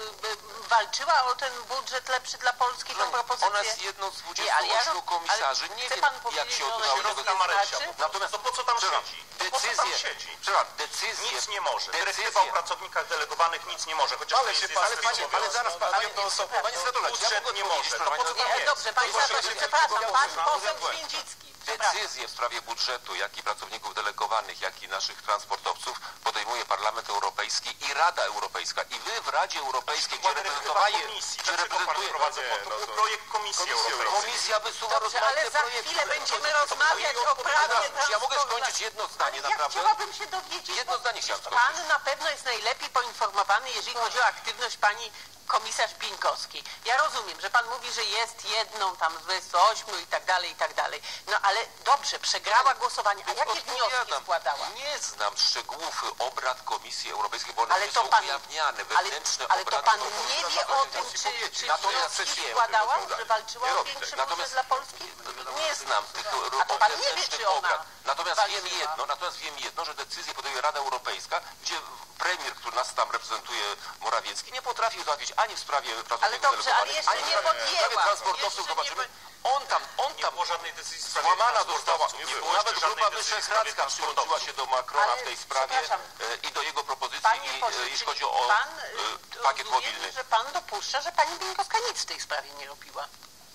e, walczyła o ten budżet lepszy dla Polski, tą propozycję? Ona jest jedną z Nie, dwudziestu ale ja- ośmiu komisarzy. ale Nie chce wiem, pan jak powiedzieć, się że ona odbywały się negocjacje. Marysia, znaczy? Natomiast To po co tam przepraszam, siedzi? To po co tam decyzje, siedzi? przepraszam, decyzje, Nic nie może. Dyrektywa o decyzje, pracownikach delegowanych nic nie może. Chociaż Ale to jest się jest pan- ale panie, ale zaraz, No, panie, jedną osobą. panie senatorze, ja Budżet mogę nie odpowiedzieć, może. proszę To pani, po co Nie, jest? dobrze, pani Proszę, senator, żeby- przepraszam, pan Proszę, poseł proszę. Święcicki. Przepraszam. decyzje w sprawie budżetu, jak i pracowników delegowanych, jak i naszych transportowców podejmuje Parlament Europejski i Rada Europejska. I wy w Radzie Europejskiej, gdzie reprezentowali, komisji. gdzie Dlaczego pan reprezentuje wprowadza? Nie, To no był to- projekt Komisji Europejskiej. Komisja wysuwa Dobrze, rozmaite ale za projekty. chwilę będziemy rozmawiać o prawie Czy ja mogę transportu. skończyć jedno zdanie, Ja naprawdę? chciałabym się dowiedzieć, Jedno bo zdanie chciałem skończyć. pan na pewno jest najlepiej poinformowany, jeżeli chodzi o aktywność pani komisarz Bieńkowskiej. Ja rozumiem, że pan mówi, że jest jedną tam z dwudziestu ośmiu i tak dalej, i tak dalej. No ale dobrze, przegrała głosowanie. A jakie wnioski Odpowiadam. składała? Nie znam szczegółów obrad Komisji Europejskiej, bo one Ale nie to są pan- ujawniane. Ale, Wewnętrzne ale to obrady pan są nie obrady wie na o razie tym, Komisji czy, powiedzieć. czy Natomiast wnioski wiem, składała, że że walczyła nie o robi większy tego. budżet dla Polski? Nie znam tych A to pan nie wie, wewnętrznych czy ona obrad. Natomiast wiem walczyła. jedno, natomiast wiem jedno, że decyzję podejmuje Rada Europejska, gdzie premier, który nas tam reprezentuje, Morawiecki, nie potrafił załatwić ani w sprawie pracowników Ale dobrze, ale delegowanych, jeszcze ani w nie sprawie- w sprawie podjęła. transportowców. Jeszcze Zobaczymy. nie On tam, on Nie tam było żadnej decyzji w sprawie złamana transportowców. została. Nie było Nawet jeszcze Grupa żadnej decyzji w sprawie Wyszehradzka przyłączyła się do Macrona Ale w tej sprawie przepraszam. e, i do jego propozycji, Panie i, pośle, e, jeśli czyli chodzi o pan e, y, pakiet rozumie, mobilny. że pan dopuszcza, że pani Bieńkowska nic w tej sprawie nie robiła.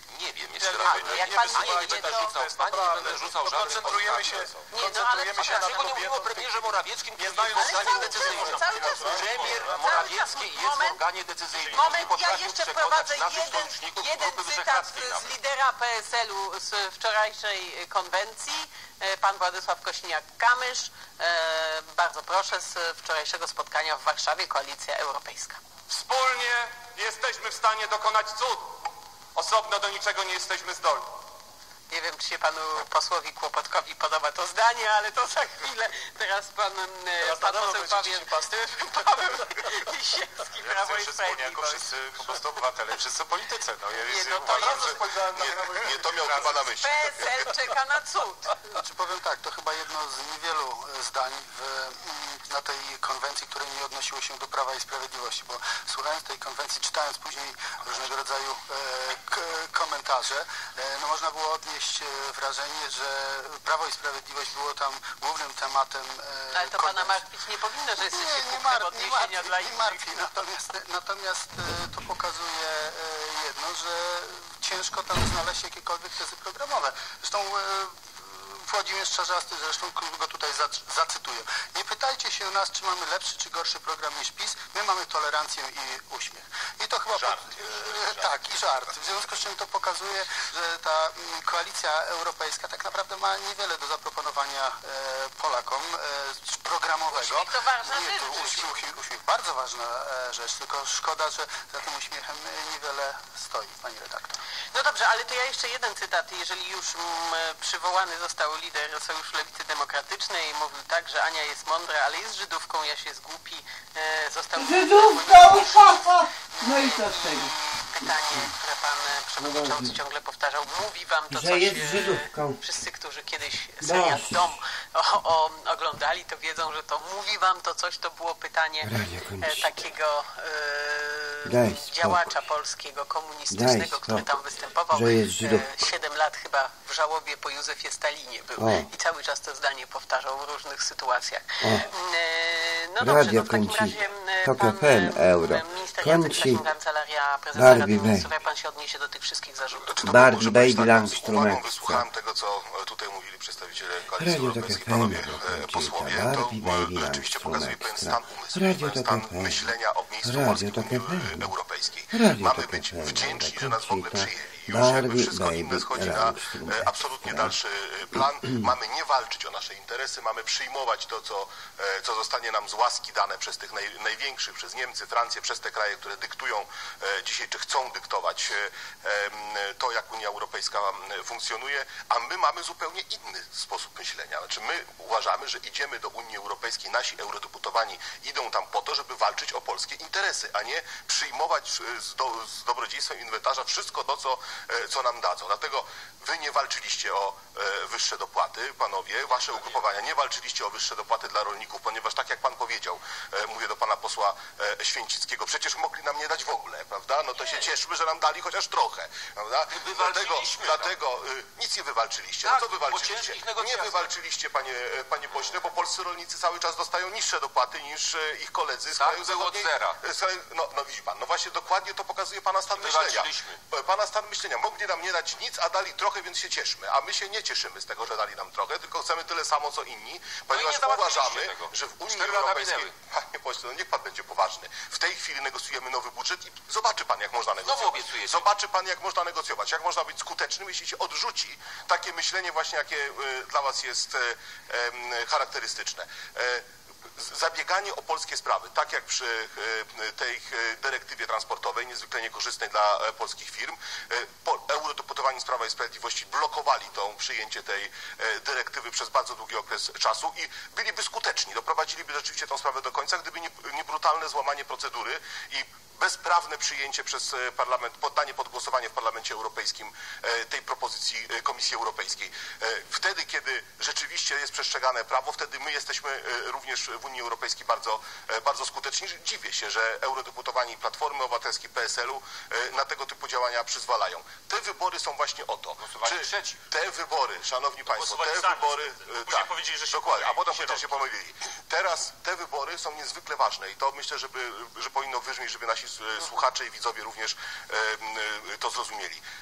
Nie wiem, jest A, nie, jak pan nie nie wie, będę to... rzucał, ani nie będę rzucał żadnych Koncentrujemy się, Nie, no, koncentrujemy ale- się na Dlaczego nie mówimy o kobietach. premierze Morawieckim, który znając jest w cały organie czas- decyzyjnym? cały czas- Premier cały Morawiecki czas- jest w moment. organie decyzyjnym. Moment, i ja potrafił jeszcze przekonać wprowadzę naszych jeden, sojuszników jeden Grupy cytat Wyszehradzkiej z nawet. lidera P S L u z wczorajszej konwencji. E, Pan Władysław Kośniak-Kamysz. E, Bardzo proszę, z wczorajszego spotkania w Warszawie, Koalicja Europejska. Wspólnie jesteśmy w stanie dokonać cudu. Osobno do niczego nie jesteśmy zdolni. Nie wiem, czy się panu posłowi Kłopotkowi podoba to zdanie, ale to za chwilę. Teraz pan, e, pan na nowo poseł będzie powie, Paweł Lisiecki, Ja Prawo chcę i się wspólnie jako Sprawiedliwość. wszyscy po prostu obywatele, wszyscy politycy. No, ja Nie, jest, no to uważam, jest- że nie, nie to miał chyba na myśli. P S L czeka na cud. Znaczy powiem tak, to chyba jedno z niewielu e, zdań w, mm, na tej konwencji, które nie odnosiło się do Prawa i Sprawiedliwości, bo słuchając tej konwencji, czytając później różnego rodzaju e, k, komentarze, e, no można było odnieść e, wrażenie, że Prawo i Sprawiedliwość było tam głównym tematem e, Ale to pana konwencji. martwić nie powinno, że jesteście Nie, nie punktem martwi, nie odniesienia martwi, dla nie innych. martwi. Natomiast, natomiast e, to pokazuje e, jedno, że ciężko tam znaleźć jakiekolwiek tezy programowe. Zresztą e, Włodzimierz Czarzasty, zresztą go tutaj zac- zacytuję. Nie pytajcie się nas, czy mamy lepszy czy gorszy program niż PiS. My mamy tolerancję i uśmiech. I to chyba... Żart. E, tak, i żart. W związku z czym to pokazuje, że ta mm, koalicja europejska tak naprawdę ma niewiele do zaproponowania e, Polakom e, programowego. Uśmiech to ważna Nie, rzecz. to uśmiech, uśmiech, uśmiech, bardzo ważna e, rzecz, tylko szkoda, że za tym uśmiechem e, niewiele stoi, pani redaktor. No dobrze, ale to ja jeszcze jeden cytat, jeżeli już mm, przywołany został lider Sojuszu Lewicy Demokratycznej, mówił tak, że Ania jest mądra, ale jest Żydówką, Jaś jest głupi, e, został... Żydówką! No i co z tego? Pytanie, które pan e, przewodniczący dobrze. ciągle powtarzał, mówi wam to Że coś... jest e, Żydówką. Wszyscy, którzy kiedyś serial Dość. Dom o, o, oglądali, to wiedzą, że to mówi wam to coś, to było pytanie Radio kończy e, się. takiego Daj e, spokój. działacza polskiego, komunistycznego, Daj który tam spokój, występował. że jest e, Żydówką. Siedem lat chyba w żałobie po Józefie Stalinie był O. i cały czas to zdanie powtarzał w różnych sytuacjach. O. E, No dobrze, Radio no w takim kończy. razie e, Tok pan F M, e, euro. minister Jacek Kończy. Sasin, Kancelaria Prezesa Barbie Rady Ministrów, Bay. jak pan się odniesie do tych wszystkich zarzutów? Czy to Barbie, może być Baby, tak, Langstrom, z uwagą Extra. wysłuchałem tego, co e, tutaj mówili przedstawiciele Koalicji Radio Tok Europejskiej, F M, panowie Radio e, Tok posłowie, F M, to Barbie, Baby, e, rzeczywiście Langstrom, pokazuje pewien Extra. stan umysłu, Radio pewien Tok stan F M. myślenia o miejscu Radio Polski w Tok Unii F M. Europejskiej. Radio Mamy Tok być F M, wdzięczni, Radio że nas w ogóle Kończy. przyjęli. Już jakby Barbie, wszystko inne Baby, schodzi na Langstrom, e, absolutnie Extra. dalszy e, plan. Mamy nie walczyć o nasze interesy, mamy przyjmować to, co, e, co zostanie nam z łaski dane przez tych naj, największych, przez Niemcy, Francję, przez te kraje, które dyktują e, dzisiaj, czy chcą dyktować e, e, to, jak Unia Europejska e, funkcjonuje, a my mamy zupełnie inny sposób myślenia. Znaczy my uważamy, że idziemy do Unii Europejskiej, nasi eurodeputowani idą tam po to, żeby walczyć o polskie interesy, a nie przyjmować e, z, do, z dobrodziejstwem inwentarza wszystko to, co, e, co nam dadzą. Dlatego wy nie walczyliście o e, wyższe dopłaty, panowie, wasze ugrupowania nie walczyliście o wyższe dopłaty dla rolników, ponieważ tak jak pan powiedział, e, mówię do pana posła e, Święcickiego, przecież mogli nam nie dać w ogóle, prawda? No to się cieszmy, że nam dali chociaż trochę, prawda? Dlatego, dlatego y, nic nie wywalczyliście. Tak, no co po wywalczyliście? ciężkich Nie negocjacjach. wywalczyliście, panie, e, panie pośle, bo polscy rolnicy cały czas dostają niższe dopłaty niż e, ich koledzy z Tak, krajów było od zachodniej. zera. e, z kraju- No, no widzi pan, no właśnie dokładnie to pokazuje pana stan myślenia. Wywalczyliśmy. E, Pana stan myślenia. Mogli nam nie dać nic, a dali trochę, więc się cieszmy. A my się nie cieszymy z tego, że dali nam trochę, tylko chcemy tyle samo, co inni, ponieważ nie załatwiliście uważamy, tego. że w Unii Cztery lata Europejskiej... minęły. Panie pośle, no niech pan będzie poważny. W tej chwili negocjujemy nowy budżet i zobaczy pan, jak można negocjować. obiecujecie. Zobaczy pan, jak można negocjować, jak można być skutecznym, jeśli się odrzuci takie myślenie właśnie, jakie e, dla was jest e, e, charakterystyczne. E, Zabieganie o polskie sprawy, tak jak przy e, tej e, dyrektywie transportowej, niezwykle niekorzystnej dla e, polskich firm, e, po, eurodeputowani z Prawa i Sprawiedliwości blokowali to przyjęcie tej e, dyrektywy przez bardzo długi okres czasu i byliby skuteczni, doprowadziliby rzeczywiście tę sprawę do końca, gdyby nie, nie brutalne złamanie procedury i bezprawne przyjęcie przez parlament, poddanie pod głosowanie w Parlamencie Europejskim tej propozycji Komisji Europejskiej. Wtedy, kiedy rzeczywiście jest przestrzegane prawo, wtedy my jesteśmy również w Unii Europejskiej bardzo, bardzo skuteczni. Dziwię się, że eurodeputowani Platformy Obywatelskiej, P S L-u na tego typu działania przyzwalają. Te wybory są właśnie o to. Głosowali przeciw. Te wybory, szanowni państwo, te głosowali za, wybory... niestety. Później powiedzieli, że się dokładnie, a pomylili, potem się powiedzieli, że się pomylili. Teraz te wybory są niezwykle ważne i to myślę, żeby, że powinno wybrzmieć, żeby nasi słuchacze i widzowie również e, to zrozumieli.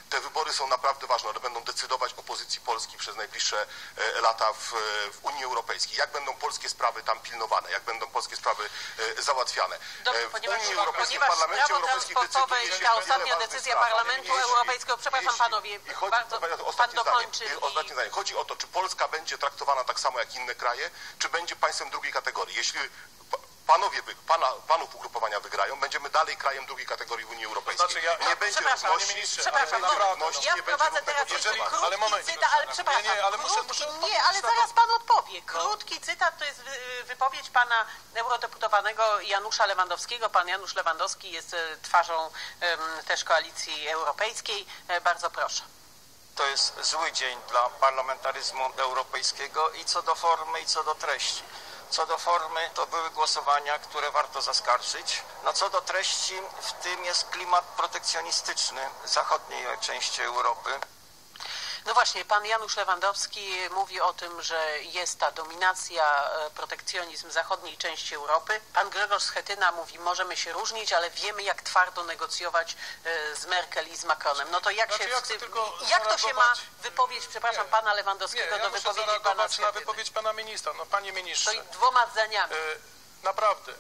Te wybory są naprawdę ważne, one będą decydować o pozycji Polski przez najbliższe lata w, w Unii Europejskiej. Jak będą polskie sprawy tam pilnowane, jak będą polskie sprawy załatwiane. Dobrze, w ponieważ, Unii Europejskiej, w ponieważ Parlamencie prawo Europejskim transportowe decyduje i się ta o wiele ostatnia ważnych decyzja sprawach. Parlamentu Jeśli- Europejskiego, przepraszam jeśli- panowie, i chodzi, bardzo pan ostatnie dokończy. zdanie, i- ostatnie zdanie. Chodzi o to, czy Polska będzie traktowana tak samo jak inne kraje, czy będzie państwem drugiej kategorii. Jeśli pa- panowie, wy- pana, panów ugrupowania wygrają, będziemy dalej krajem drugiej kategorii w Unii Europejskiej. Znaczy ja- nie będzie Przepraszam, równości, panie ministrze, Przepraszam, ale moment. naprawdę, ja nie wprowadzę będzie teraz równego jeszcze Jeżeli- krótki ale moment, cytat, ale przepraszam, nie, nie, ale muszę- krótki, muszę nie, odpowiedzieć ale na to. zaraz pan odpowie. Krótki cytat to jest wy- wypowiedź pana eurodeputowanego Janusza Lewandowskiego. Pan Janusz Lewandowski jest e, twarzą em, też Koalicji Europejskiej. E, Bardzo proszę. To jest zły dzień dla parlamentaryzmu europejskiego i co do formy, i co do treści. Co do formy, to były głosowania, które warto zaskarżyć. No co do treści, w tym jest klimat protekcjonistyczny zachodniej części Europy. No właśnie, pan Janusz Lewandowski mówi o tym, że jest ta dominacja, e, protekcjonizm zachodniej części Europy. Pan Grzegorz Schetyna mówi, możemy się różnić, ale wiemy, jak twardo negocjować e, z Merkel i z Macronem. No to jak Znaczy, się ja w chcę tym, tylko jak to się ma zareagować- wypowiedź, przepraszam, Nie. pana Nie, Lewandowskiego ja do muszę wypowiedzi pana zareagować na Schetyny? wypowiedź pana ministra. No panie ministrze, To i dwoma zdaniami. e, naprawdę,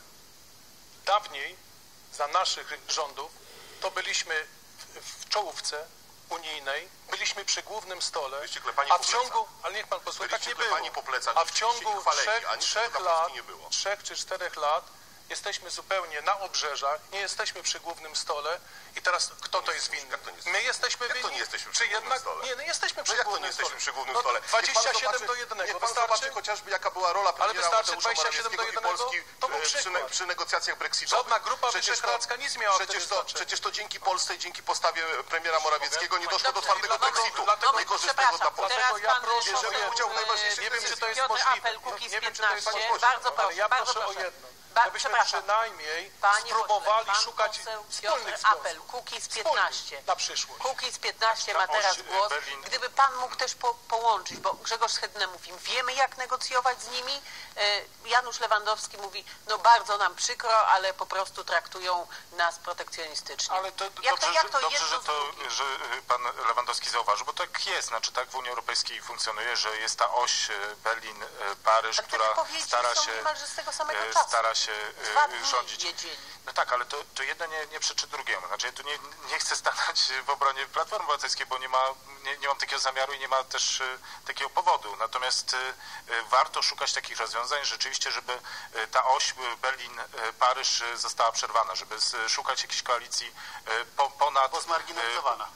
dawniej za naszych rządów to byliśmy w, w czołówce unijnej, byliśmy przy głównym stole, Byliście klepani a po w ciągu, plecach. ale niech pan posłucha, tak Byliście nie było. klepani po plecach, A w żebyście ciągu się chwaleni, trzech, a nic trzech dla Polski lat, nie było. trzech czy czterech lat jesteśmy zupełnie na obrzeżach, nie jesteśmy przy głównym stole i teraz kto to jest winny? Jak to nie jest- My jesteśmy jak to winni. nie jesteśmy przy Czy głównym jednak, stole? nie, no jesteśmy przy No jak to głównym nie jesteśmy stole. przy głównym No, stole? dwadzieścia siedem do jednego, Niech pan wystarczy? zobaczy chociażby, jaka była rola premiera wystarczy Mateusza dwadzieścia siedem do Morawieckiego i jednego? Polski To był e, przy, przykład. przy negocjacjach brexitowych. Żadna grupa Przecież to- wyszehradzka nic nie miała przecież wtedy to, znaczenia. przecież to dzięki Polsce i dzięki postawie premiera Morawieckiego nie doszło do Dobrze, twardego dlatego- Brexitu, dlatego- niekorzystnego dla Przepraszam, Polski. teraz Dlatego ja pan proszę, poseł, bierze udział w e, najważniejszych Nie wiem, czy to jest Piotr możliwe. Apel, Kukiz Nie wiem, czy to jest piętnaście. możliwe. Bardzo proszę, Ale ja bardzo proszę o proszę. jedno. Ba- Żebyśmy przepraszam. przynajmniej Panie spróbowali pośle, pan szukać poseł Piotr wspólnych Apel, związków. Kukiz piętnaście. Na przyszłość. Kukiz piętnaście ma Ta teraz oś, głos. Berlin. Gdyby pan mógł też po, połączyć, bo Grzegorz Schetyna mówi, wiemy jak negocjować z nimi. E, Janusz Lewandowski mówi, no bardzo nam przykro, ale po prostu traktują nas protekcjonistycznie. Ale to, to jak dobrze, to, jak że, to dobrze jedno że, z to, drugim? że y, pan Lewandowski zauważył, bo tak jest, znaczy tak w Unii Europejskiej funkcjonuje, że jest ta oś y, Berlin-Paryż, Ale te która wypowiedzi stara są się, niemalże z tego samego y, czasu. stara się Dwa y, dni rządzić. jedzieli. No tak, ale to, to jedno nie, nie przeczy drugiemu. Znaczy ja tu nie, nie chcę stanąć w obronie Platformy Obywatelskiej, bo nie, ma, nie, nie mam takiego zamiaru i nie ma też y, takiego powodu. Natomiast y, y, warto szukać takich rozwiązań rzeczywiście, żeby y, ta oś y, Berlin-Paryż y, została przerwana, żeby z, szukać jakiejś koalicji y, po, ponad... Bo zmarginalizowana.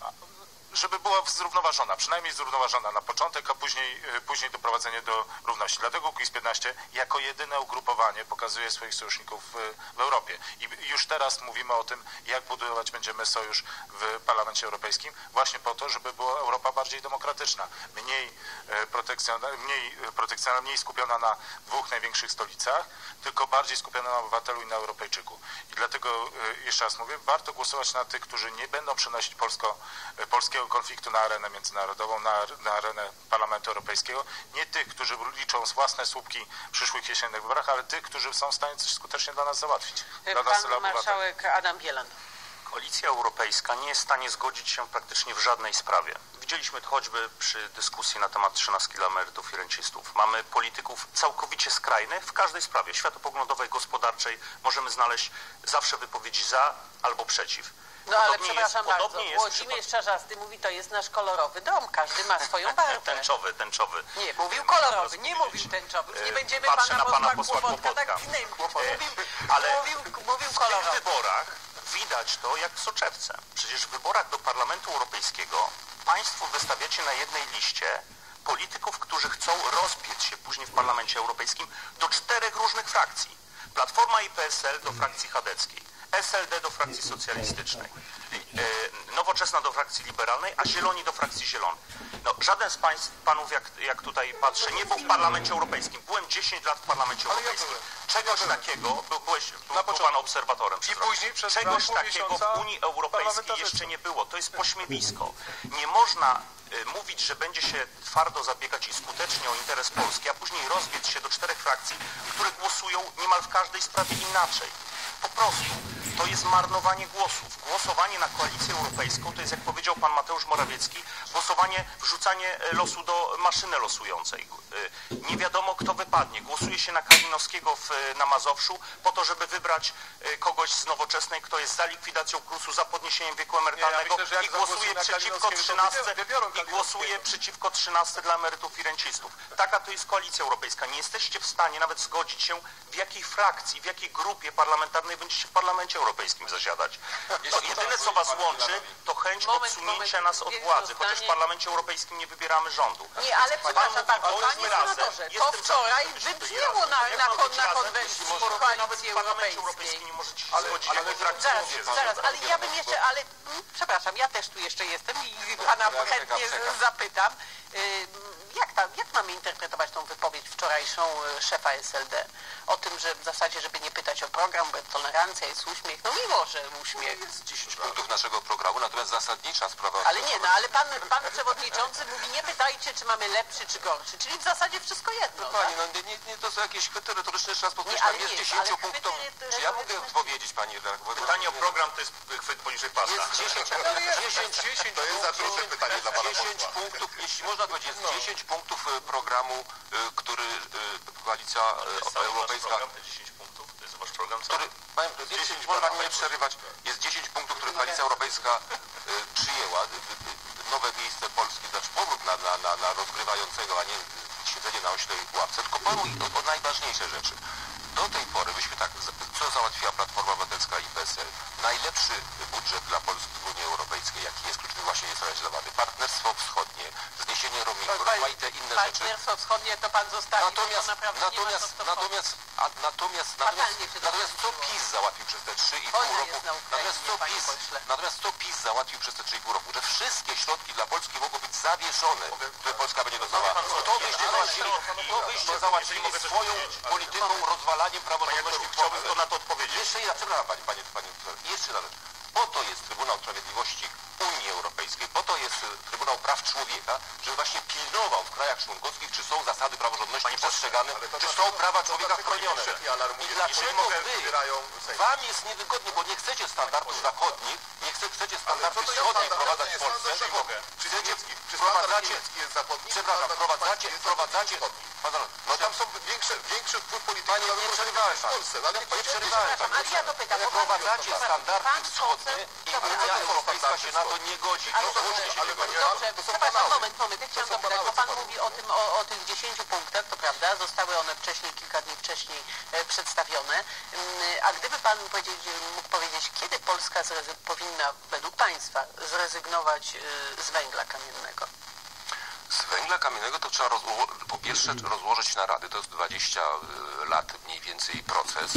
żeby była zrównoważona, przynajmniej zrównoważona na początek, a później, później doprowadzenie do równości. Dlatego Kukiz piętnaście jako jedyne ugrupowanie pokazuje swoich sojuszników w, w Europie. I już teraz mówimy o tym, jak budować będziemy sojusz w Parlamencie Europejskim, właśnie po to, żeby była Europa bardziej demokratyczna, mniej protekcjonalna, mniej, protekcjonalna, mniej skupiona na dwóch największych stolicach, tylko bardziej skupiona na obywatelu i na Europejczyku. I dlatego, jeszcze raz mówię, warto głosować na tych, którzy nie będą przynosić polsko, polskiego konfliktu na arenę międzynarodową, na, na arenę Parlamentu Europejskiego. Nie tych, którzy liczą własne słupki w przyszłych jesiennych wyborach, ale tych, którzy są w stanie coś skutecznie dla nas załatwić. Dla nas, dla Pan marszałek Adam Bielan. Koalicja Europejska nie jest w stanie zgodzić się praktycznie w żadnej sprawie. Widzieliśmy to choćby przy dyskusji na temat trzynastki dla emerytów i rencistów. Mamy polityków całkowicie skrajnych w każdej sprawie światopoglądowej, gospodarczej. Możemy znaleźć zawsze wypowiedzi za albo przeciw. No ale Podobnie przepraszam jest, bardzo, podobnie jest Włodzimierz Czarzasty mówi, to jest nasz kolorowy dom, każdy ma swoją barwę. Tęczowy, tęczowy. Nie, mówił kolorowy, nie mówił tęczowy. Już nie będziemy Patrzę pana na pana posła posła Kłopotka tak Kłopotka. gnębić. Mówił, Ale mówił, mówił w tych kolorowy. wyborach widać to jak w soczewce. Przecież w wyborach do Parlamentu Europejskiego państwo wystawiacie na jednej liście polityków, którzy chcą rozbiec się później w Parlamencie Europejskim do czterech różnych frakcji. Platforma i P S L do frakcji chadeckiej, S L D do frakcji socjalistycznej, Nowoczesna do frakcji liberalnej, a Zieloni do frakcji zielonej. No, żaden z państw, panów, jak, jak tutaj patrzę, nie był w Parlamencie Europejskim. Byłem dziesięć lat w Parlamencie Ale ja Europejskim. byłem. Czegoś Ja byłem. takiego, był, byłeś, był, Na był początku. pan obserwatorem. przez I rok. później przez Czegoś pół takiego miesiąca w Unii Europejskiej parlamentarzystą. jeszcze nie było. To jest pośmiewisko. Nie można y, mówić, że będzie się twardo zabiegać i skutecznie o interes Polski, a później rozbiec się do czterech frakcji, które głosują niemal w każdej sprawie inaczej. Po prostu. To jest marnowanie głosów. Głosowanie na koalicję europejską to jest, jak powiedział pan Mateusz Morawiecki, głosowanie, wrzucanie losu do maszyny losującej. Nie wiadomo, kto wypadnie. Głosuje się na Kalinowskiego w, na Mazowszu po to, żeby wybrać kogoś z Nowoczesnej, kto jest za likwidacją KRUS-u, za podniesieniem wieku emerytalnego. Nie, ja myślę, i głosuje przeciwko trzynastce i głosuje przeciwko trzynastce dla emerytów i rencistów. Taka to jest koalicja europejska. Nie jesteście w stanie nawet zgodzić się, w jakiej frakcji, w jakiej grupie parlamentarnej będziecie w Parlamencie Europejskim zasiadać. To jedyne, co was łączy, to chęć moment, odsunięcia moment, nas od władzy, chociaż w Parlamencie Europejskim nie wybieramy rządu. Nie, ale przepraszam bardzo, panie senatorze, to wczoraj wybrzmiało na, na, na konwencji koalicji europejskiej. Nie możecie się zgodzić, ale, zaraz, zaraz, ale ja bym jeszcze, ale przepraszam, ja też tu jeszcze jestem i pana chętnie zapytam. Jak, tam, jak mamy interpretować tą wypowiedź wczorajszą szefa S L D? O tym, że w zasadzie, żeby nie pytać o program, bo tolerancja jest uśmiech. No mimo, że uśmiech. Jest dziesięć punktów naszego programu, natomiast zasadnicza sprawa... Ale nie, no ale pan, pan przewodniczący mówi, nie pytajcie, czy mamy lepszy, czy gorszy. Czyli w zasadzie wszystko jedno. No pani, no nie, nie, to są jakieś chwyty retoryczne, jeszcze raz podkreślam, jest dziesięć punktów. Czy ja mogę powiedzieć, pani redaktor? Pytanie o program to jest chwyt poniżej pasa. Jest dziesięć, dziesięć, dziesięć, to jest za trudne pytanie dla pana dziesięć punktów, jeśli można powiedzieć, jest dziesięć punktów programu, który Koalicja Europejska... dziesięć punktów, to jest wasz program, co? Który, panie, dziesięć, można mi nie przerywać, jest dziesięć punktów, które Koalicja Europejska przyjęła. Nowe miejsce Polski, znaczy powrót na, na, na, na rozgrywającego, a nie siedzenie na oślej ławce, tylko powiem o, o najważniejsze rzeczy. Do tej pory, myśmy tak, co załatwiła Platforma Obywatelska i P S L? Najlepszy budżet dla Polski w Unii Europejskiej, jaki jest kluczowy, właśnie jest realizowany. Partnerstwo wschodnie, zniesienie roamingu, rozmaite inne rzeczy. Partnerstwo wschodnie to pan zostawi. Natomiast, natomiast, natomiast, a, natomiast, natomiast, natomiast co PiS załatwił przez te trzy i pół roku? Natomiast co PiS, natomiast co PiS załatwił przez te trzy i pół roku? Że wszystkie środki dla Polski mogą być zawieszone, które Polska będzie dostała. To wyście załatwili, to wyście załatwili swoją polityką rozwalania praworządności. Chciałbym to na to odpowiedzieć. Jeszcze jedna, przepraszam panie, panie, panie, jeszcze jedna rzecz. Po to jest Trybunał Sprawiedliwości Unii Europejskiej, po to jest Trybunał Praw Człowieka, żeby właśnie pilnował w krajach członkowskich, czy są zasady praworządności przestrzegane, czy są prawa człowieka chronione. I dlaczego wy, wam jest niewygodnie, bo nie chcecie standardów zachodnich, nie chcecie standardów wschodnich wprowadzać w Polsce, chcecie wprowadzacie, przepraszam, wprowadzacie, wprowadzacie, no tam są większe, większy wpływ polityki na wyborcze w Polsce, ale nie przerywałem pan. Ale ja dopytam, bo wprowadzacie standardy wschodnie i Unia Europejska się na to nie godzi. Ale dobrze, przepraszam, moment, moment, ja chciałam dopytać, bo pan mówi o tym, o, o tych dziesięciu punktach, to prawda, zostały one wcześniej, kilka dni wcześniej e, przedstawione, a gdyby pan powiedzieć, mógł powiedzieć, kiedy Polska powinna, według państwa, zrezygnować e, z węgla kamiennego? Z węgla kamiennego to trzeba po pierwsze rozłożyć na rady, to jest dwadzieścia lat mniej więcej proces.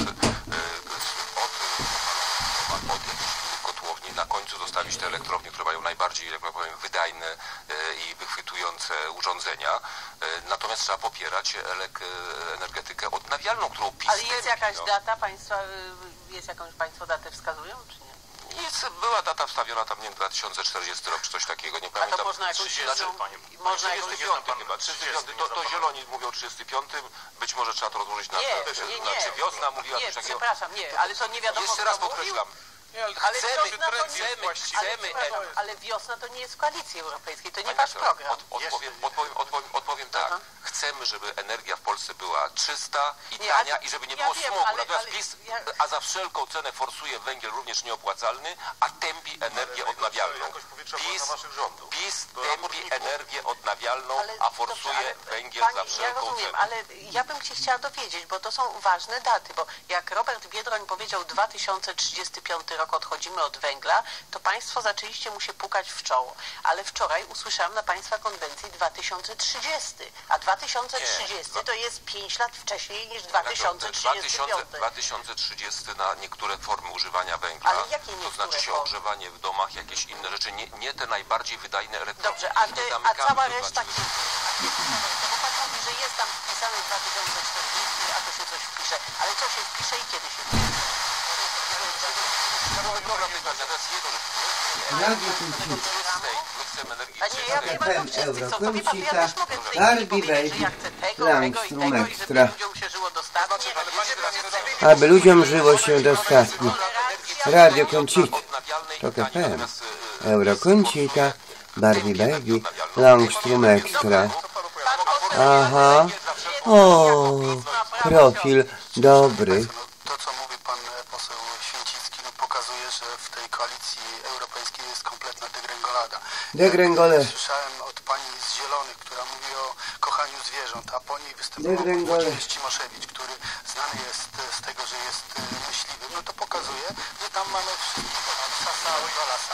Od, od jakichś kotłowni na końcu zostawić te elektrownie, które mają najbardziej, jak powiem, wydajne i wychwytujące urządzenia. Natomiast trzeba popierać energetykę odnawialną, którą PiS... Ale jest jakaś data państwa, jest jakąś państwo datę wskazują, czy nie? Jest, była data wstawiona tam, nie wiem, dwa tysiące czterdziesty rok, czy coś takiego, nie pamiętam. A to można jakąś... Znaczy, można trzydziesty piąty chyba, trzydziesty piąty, to, to zieloni mówią o trzydziestym piątym, być może trzeba to rozłożyć na... Nie, nie, nie. Znaczy wiosna mówiła nie, coś takiego... przepraszam, nie, ale to nie wiadomo... Jeszcze raz podkreślam. Nie, ale ale chcemy, wiosna to chcemy, nie, chcemy, ale, ale wiosna to nie jest w koalicji europejskiej, to nie wasz program. Od, odpowiem, odpowiem, odpowiem, odpowiem tak. Aha. Chcemy, żeby energia w Polsce była czysta i nie, tania ale, i żeby nie ja było wiem, smogu. Ale, Natomiast ale, PiS, ja... a za wszelką cenę forsuje węgiel również nieopłacalny, a tępi energię odnawialną. PiS, PiS tępi energię odnawialną, ale, a forsuje dobrze, węgiel pani, za wszelką ja rozumiem, cenę. Ale ja bym się chciała dowiedzieć, bo to są ważne daty, bo jak Robert Biedroń powiedział dwa tysiące trzydziesty piąty rok odchodzimy od węgla, to państwo zaczęliście mu się pukać w czoło. Ale wczoraj usłyszałam na państwa konwencji dwa tysiące trzydziesty, a dwa tysiące trzydziesty nie, to jest pięć lat wcześniej niż dwa tysiące trzydziesty piąty. dwa tysiące trzydziesty na niektóre formy używania węgla, ale jakie to znaczy się formy? ogrzewanie w domach, jakieś inne rzeczy, nie, nie te najbardziej wydajne elektrownie. Dobrze, a, ty, a cała reszta... Bo pan mówi, że jest tam wpisane dwa tysiące czterdzieści, a to się coś wpisze. Ale co się wpisze i kiedy się wpisze? Program jest ważny, teraz jedno, że my chcemy system energii A nie, ja czystej. wiem, to wszyscy są. To wie pan, ja Eurokącika, też mogę w tej chwili Barbie powiedzieć, że ja Baby, chcę tego, tego i Langstrom tego i żeby Extra. ludziom się żyło dostatnie. Aby ludziom żyło się dostatnio. Radio Kącita, Tok F M, Eurokącita, Barbie Baby, Langstrom Extra. Aha, o, profil dobry. To, co mówi pan poseł Święcicki, no, pokazuje, że w tej koalicji europejskiej jest kompletna degrengolada. Degrengole. Słyszałem od pani z Zielonych, która mówi o kochaniu zwierząt, a po niej występował Degrengole. Włodzimierz Cimoszewicz, który znany jest z tego, że jest myśliwym. No to pokazuje, że tam mamy wszystkiego, od sasa do lasa.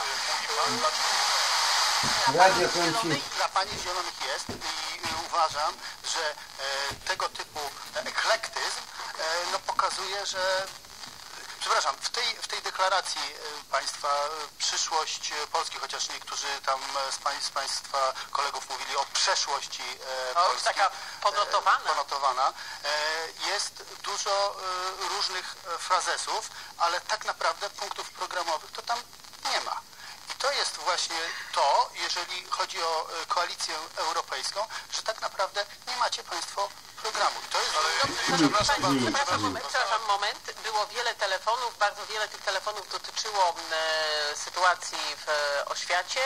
Radio Kącita. Dla pani Zielonych jest i uważam, że e, tego typu eklektyzm e, no, pokazuje, że przepraszam, w tej, w tej deklaracji e, państwa e, przyszłość Polski, chociaż niektórzy tam e, z, pań, z państwa kolegów mówili o przeszłości e, O, już Polski, taka ponotowana. E, ponotowana e, jest dużo e, różnych e, frazesów, ale tak naprawdę punktów programowych to tam nie ma. I to jest właśnie to, jeżeli chodzi o e, koalicję europejską, że tak naprawdę nie macie państwo programu. I to jest... Przepraszam, przepraszam, moment, przepraszam, moment. Było wiele telefonów, bardzo wiele tych telefonów dotyczyło e, sytuacji w e, oświacie.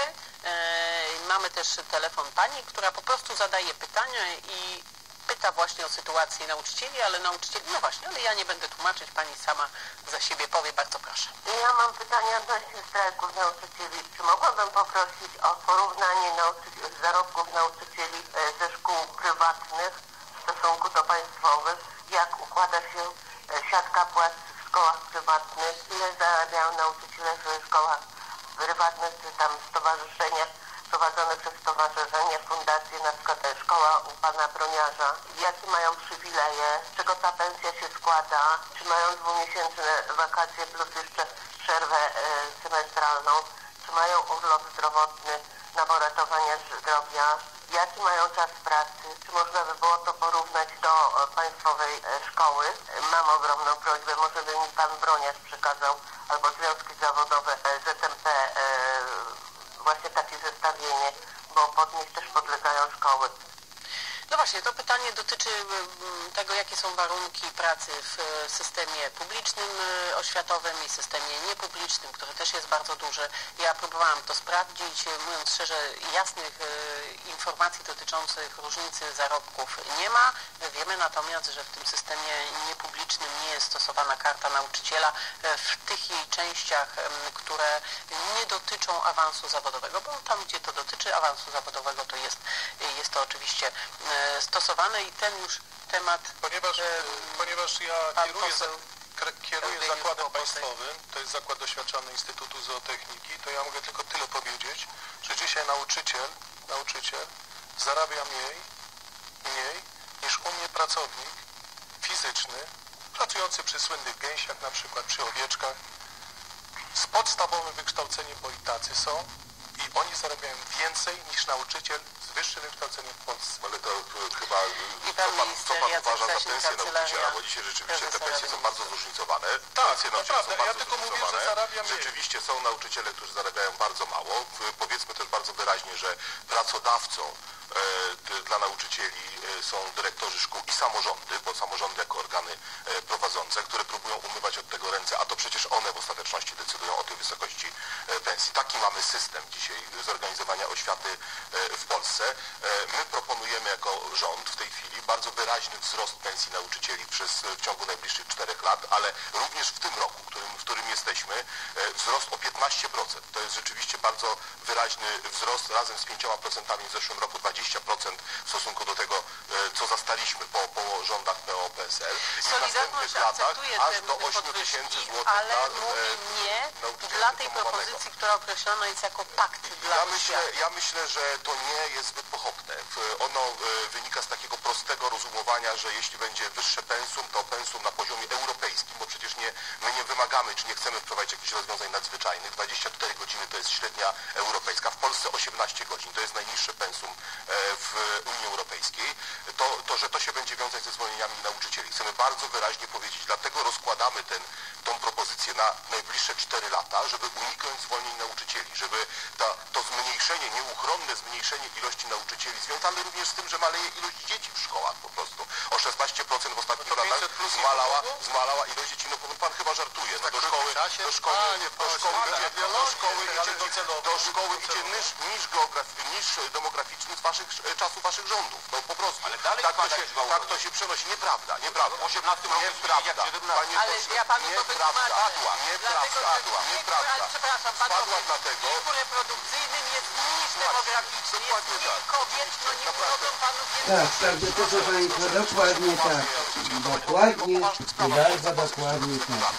E, mamy też telefon pani, która po prostu zadaje pytania i pyta właśnie o sytuację nauczycieli, ale nauczycieli, no właśnie, ale ja nie będę tłumaczyć, pani sama za siebie powie, bardzo proszę. Ja mam pytanie odnośnie strajków nauczycieli. Czy mogłabym poprosić o porównanie zarobków nauczycieli ze szkół prywatnych w stosunku do państwowych? Jak układa się siatka płac w szkołach prywatnych? Ile zarabiają nauczyciele w szkołach prywatnych, czy tam stowarzyszeniach prowadzone przez stowarzyszenie, fundacje, na przykład szkoła u pana Broniarza. Jakie mają przywileje? Z czego ta pensja się składa? Czy mają dwumiesięczne wakacje plus jeszcze przerwę e, semestralną? Czy mają urlop zdrowotny na ratowania zdrowia? Jaki mają czas pracy? Czy można by było to porównać do e, państwowej e, szkoły? E, mam ogromną prośbę, może by mi pan Broniarz przekazał, albo związki zawodowe e, Z M P e, właśnie takie zestawienie, bo pod nich też podlegają szkoły. No właśnie, to pytanie dotyczy tego, jakie są warunki pracy w systemie publicznym oświatowym i systemie niepublicznym, który też jest bardzo duży. Ja próbowałam to sprawdzić, mówiąc szczerze, jasnych informacji dotyczących różnicy zarobków nie ma. Wiemy natomiast, że w tym systemie niepublicznym nie jest stosowana karta nauczyciela w tych jej częściach, które nie dotyczą awansu zawodowego, bo tam, gdzie to dotyczy awansu zawodowego, to jest, jest to oczywiście stosowane i ten już temat... Ponieważ, e, ponieważ ja kieruję, za, kieruję zakładem państwowym, to jest zakład doświadczony Instytutu Zootechniki, to ja mogę tylko tyle powiedzieć, że dzisiaj nauczyciel, nauczyciel zarabia mniej, mniej niż u mnie pracownik fizyczny, pracujący przy słynnych gęsiach, na przykład przy owieczkach, z podstawowym wykształceniem, bo i tacy są, i oni zarabiają więcej niż nauczyciel z wyższym wykształceniem w Polsce. Ale to y, chyba, y, co pan, co pan uważa za pensję nauczyciela, bo dzisiaj rzeczywiście te pensje są bardzo zróżnicowane. Tak, pensje to nauczyciela prawda, są ja bardzo tylko mówię, zróżnicowane. że zarabia mniej. Rzeczywiście są nauczyciele, którzy zarabiają bardzo mało. Powiedzmy też bardzo wyraźnie, że pracodawcą e, dla nauczycieli e, są dyrektorzy szkół i samorządy, bo samorządy jako organy e, prowadzące, które próbują umywać od tego ręce, a to przecież one w ostateczności decydują o tej wysokości e, pensji. Taki mamy system dzisiaj zorganizowania oświaty e, w Polsce. E, my proponujemy jako rząd w tej chwili bardzo wyraźny wzrost pensji nauczycieli przez, w ciągu najbliższych czterech lat, ale również w tym roku, którym, w którym jesteśmy, e, wzrost o piętnaście procent. To jest rzeczywiście bardzo wyraźny wzrost, razem z pięcioma procentami w zeszłym roku, dwadzieścia procent w stosunku do tego, e, co zastaliśmy po, po rządach P O P S L. I w następnych latach aż do ośmiu tysięcy złotych ale dla mówi nie nauczyciela dla tej dyplomowanego. propozycji, która określona jest jako pakt dla Ja myślę, oświaty. ja myślę, że to nie jest zbyt pochopne. Ono e, wynika z takiego prostego rozumowania, że jeśli będzie wyższe pensum, to pensum na poziomie europejskim, bo przecież nie, my nie wymagamy, czy nie chcemy wprowadzić jakichś rozwiązań nadzwyczajnych. dwadzieścia cztery godziny to jest średnia europejska, w Polsce osiemnaście godzin, to jest najniższe pensum e, w Unii Europejskiej. To, to, że to się będzie wiązać ze zwolnieniami nauczycieli. Chcemy bardzo wyraźnie powiedzieć, dlatego rozkładamy ten, tą propozycję na najbliższe cztery lata, żeby uniknąć zwolnień nauczycieli, żeby ta, to zmniejszenie, nieuchronne zmniejszenie ilości nauczycieli, związane również z tym, że maleje ilość dzieci w szkołach po prostu. O szesnaście procent w ostatnich latach zmalała, zmalała ilość dzieci. No pan chyba żartuje. No, do szkoły, do szkoły, do szkoły idzie, do szkoły idzie, do szkoły idzie niż, niż, niż demograficzny z waszych czasów waszych rządów. No po prostu. Ale dalej tak, to się, tak to się przenosi. Nieprawda, nieprawda. W osiemnastym roku nieprawda. Ale ja panu to wytłumaczę. Spadła, nieprawda, spadła, nieprawda. Przepraszam, Spadła dlatego. W wieku reprodukcyjnym jest niż demograficzny. Jest mniej kobiet, no nie urodzą panu więcej. Tak, tak, proszę Państwa, dokładnie tak. Dokładnie i bardzo dokładnie tak.